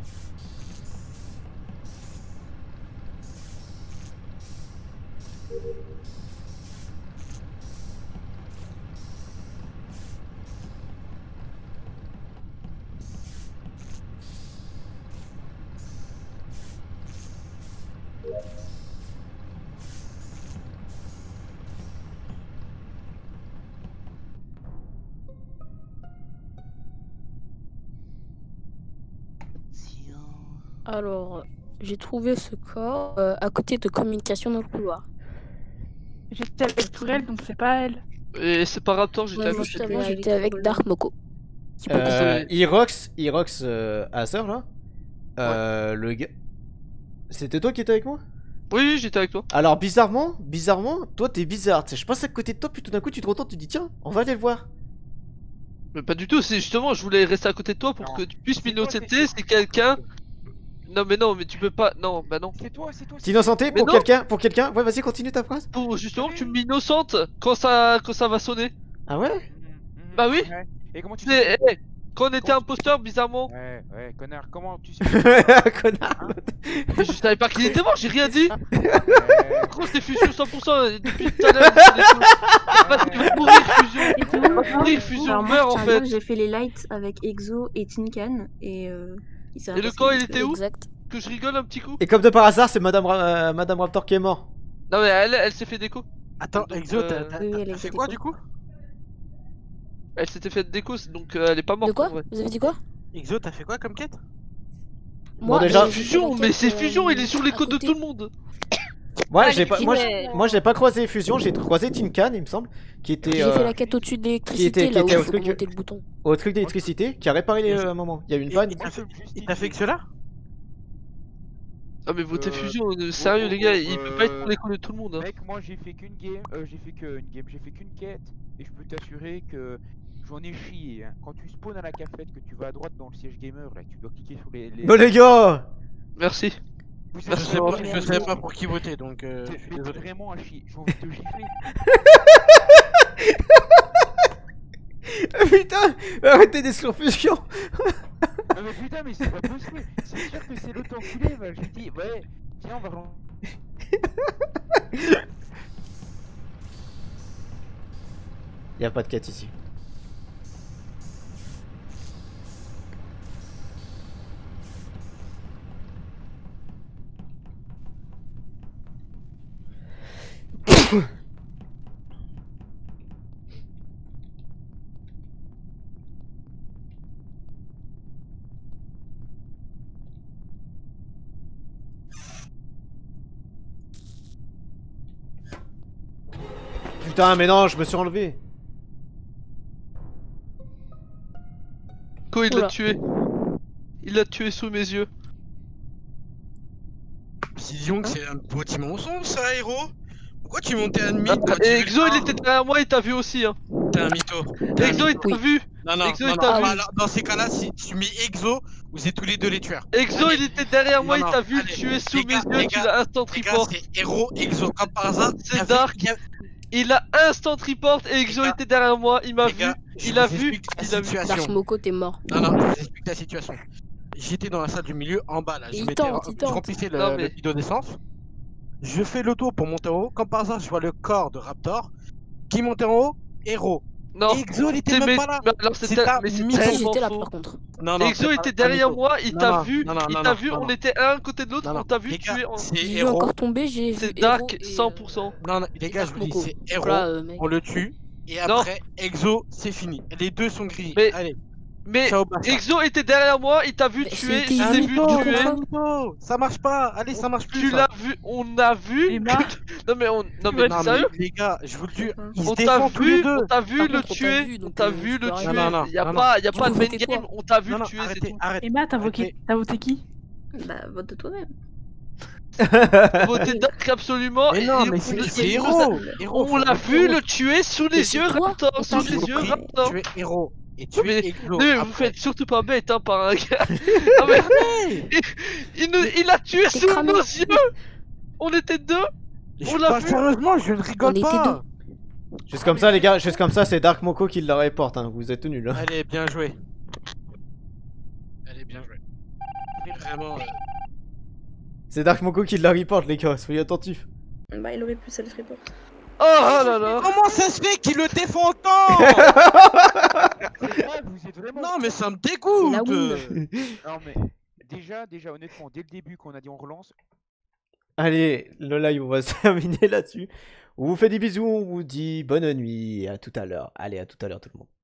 Alors, j'ai trouvé ce corps euh, à côté de communication dans le couloir. J'étais avec Tourelle, donc c'est pas elle. Et c'est pas Raptor, j'étais Ouais, avec justement, j'étais avec Dark Moko. Qui peut Euh, passer. Irox, Irox euh, Acer là. Euh, le gars. C'était toi qui étais avec moi? Oui, oui, j'étais avec toi. Alors bizarrement, bizarrement, toi t'es bizarre. Tu sais, je passe à côté de toi, puis tout d'un coup tu te retournes, tu te dis tiens, on va aller le voir. Mais pas du tout, c'est justement, je voulais rester à côté de toi pour que tu puisses m'innocenté si quelqu'un. Non, mais non, mais tu peux pas. Non, bah non. C'est toi, c'est toi. T'innocenté Mais pour non. quelqu'un, pour quelqu'un. Ouais, vas-y, continue ta phrase. Pour justement que tu m'innocentes quand ça, quand ça va sonner. Ah ouais? Bah oui. Ouais. Et comment tu Mais, sais eh, quand on était imposteur, bizarrement. Ouais, ouais, connard, comment tu sais Connard. Mais je savais pas qu'il était mort, j'ai rien dit. Ouais. Gros, c'était fusion cent pour cent depuis tout à l'heure. Parce qu'il va mourir fusion. Et tout. Il va mourir fusion, Alors, moi, meurt je en tiens à dire fait. que j'ai fait les lights avec Exo et Tinkan et euh, il s'est Et rien le passé. camp, il était où? Exact. Que je rigole un petit coup. Et comme de par hasard, c'est Madame, Ra- euh, Madame Raptor qui est mort. Non, mais elle, elle s'est fait déco. Attends, Donc, Exo, t'as euh, t'as- Oui, oui, elle t'as a fait été quoi déco. du coup? Elle s'était fait déco, donc euh, elle est pas morte. De quoi? en vrai. Vous avez dit quoi? Exo, t'as fait quoi comme quête? Moi, déjà- j'ai fait Fusion, la mais quête, c'est euh, fusion, il est sur les à codes de côté. tout le monde. Moi, Ah, j'ai les pas, moi, filets. j'ai- moi, j'ai pas croisé Fusion, j'ai croisé Tinkan, il me semble, qui était J'ai euh, fait la quête au-dessus de qui l'électricité, était, qui là où était il au faut truc, remonter le bouton. au truc d'électricité, qui a réparé les euh, un moment. Il y a eu une Et- panne. Il t'a fait, il t'a fait que cela? Ah, mais votez Euh, fusion, euh, sérieux oh, les gars, oh, il peut pas être euh, sur les codes de tout le monde. Hein. Mec, moi j'ai fait qu'une game, euh, j'ai fait qu'une game, j'ai fait qu'une quête, et je peux t'assurer que j'en ai chié. Hein. Quand tu spawns à la cafette, que tu vas à droite dans le siège gamer, là, tu dois cliquer sur les. les... Bon les gars. Merci. Vous Je êtes sais vraiment- pas, je sais pas pour qui voter donc euh, je T'es suis t'es désolé. vraiment à chier, j'ai envie de te gifler. Putain, arrêtez d'exclure Fusion. Ah mais putain, mais c'est pas possible, c'est sûr que c'est l'autre enculé, bah, j'ai dit, ouais, tiens, on va relancer. Y a pas de quête ici. Putain, mais non, je me suis enlevé. Ko, il l'a Oula. tué. Il l'a tué sous mes yeux. Disons que c'est un petit mensonge ça, héros. Pourquoi tu montais admin quand tu Et fais Exo, le il un? était derrière moi, il t'a vu aussi. Hein. T'es un mytho. T'es un Exo, il mytho. t'a vu. Non, non, Exo, non, il non, t'a ah, vu. bah, alors, dans ces cas-là, si tu mets Exo, vous êtes tous les deux les tueurs. Exo, Allez. il était derrière moi, Non, il non, t'a vu le allez, tuer sous les mes gars, yeux, les tu gars, l'as instant Les gars, report. c'est héros, Exo, comme par hasard. il y C'est avait- Dark. il y a- Il a instant report et Exo gars, était derrière moi, il m'a les vu, gars, je il a vous vu, explique la il a vu. situation. Dark Moko, t'es mort. Non, non, je vous explique la situation. J'étais dans la salle du milieu, en bas là. Je, Il mettais- tente, il je tente. remplissais le, Non, le mais- bidon d'essence. Je fais le tour pour monter en haut. Comme par hasard, je vois le corps de Raptor qui montait en haut. Héros. Non, Exo, il était c'est même mes- pas là. mais alors C'est c'était un mais c'est mytho. Si, tellement j'étais là faux. par contre. Non, non, Exo c'est pas était un derrière mytho. moi, il Non, t'a non, vu, non, non, il non, t'a non, vu, non, on non. était un côté de l'autre, Non, on non, t'a vu les gars, tuer en... c'est J'ai vu héros. encore tomber, j'ai vu C'est Hero Dark et, euh, cent pour cent. Non, non, les gars, je Dark vous dis, Moko. c'est héros. Voilà, euh, mec. On le tue. Et Non. après, Exo, c'est fini. Les deux sont grillés. Mais- Allez, Mais ciao, basta. Exo était derrière moi, il t'a vu Mais tuer, c'était je Un t'ai Exo. vu mytho, tuer. un mytho. Ça marche pas. Allez, ça marche plus. Tu ça. l'as vu, on a vu. Emma, Non mais on, non mais Non, mais sérieux, les gars, je vous le dis, ils se on t'a défendent tous les vu, deux. on t'a vu Par le contre, on t'a tuer, vu, on donc, t'a euh, vu tu le peux rien tuer. dire. Non, non, Y a non, pas, y a Du pas coup, de vous main votez quoi game, on t'a vu Non, le non, tuer, c'est arrêtez, tout. arrêtez. Emma, t'as voté, Arrêtez. t'as voté qui? Bah, vote de toi-même. Voter Dark absolument. Mais et- non, et mais on- c'est et- c'est et- héros. Héros, On faut l'a voter vu héros. le tuer sous Mais les c'est yeux, toi, Raptor, on sous t'a les vu. yeux, Tu Raptor. es héros. Et tu Mais, es Exo. mais vous Après. faites surtout pas bête hein par un gars. Non mais il, il, nous- il a tué T'es sous cramé. nos yeux. On était deux. Je- On l'a bah, vu. Sérieusement, je ne On rigole était pas. Juste comme ça, les gars, juste comme ça, c'est Dark Moko qui la reporte. Hein. Vous êtes nuls. Hein. Allez, bien joué. Allez, bien joué. vraiment. euh, C'est Dark Moko qui la report, les gars, soyez attentifs. Bah, il aurait pu self-report. Oh, oh là là. Comment ça se fait qu'il le défend autant? C'est vrai, vous êtes vraiment. Non, mais ça me C'est dégoûte. la euh. Non, mais déjà, déjà, honnêtement, dès le début, qu'on a dit on relance, Allez, le live, on va se terminer là-dessus. On vous fait des bisous, on vous dit bonne nuit, à tout à l'heure. Allez, à tout à l'heure tout le monde.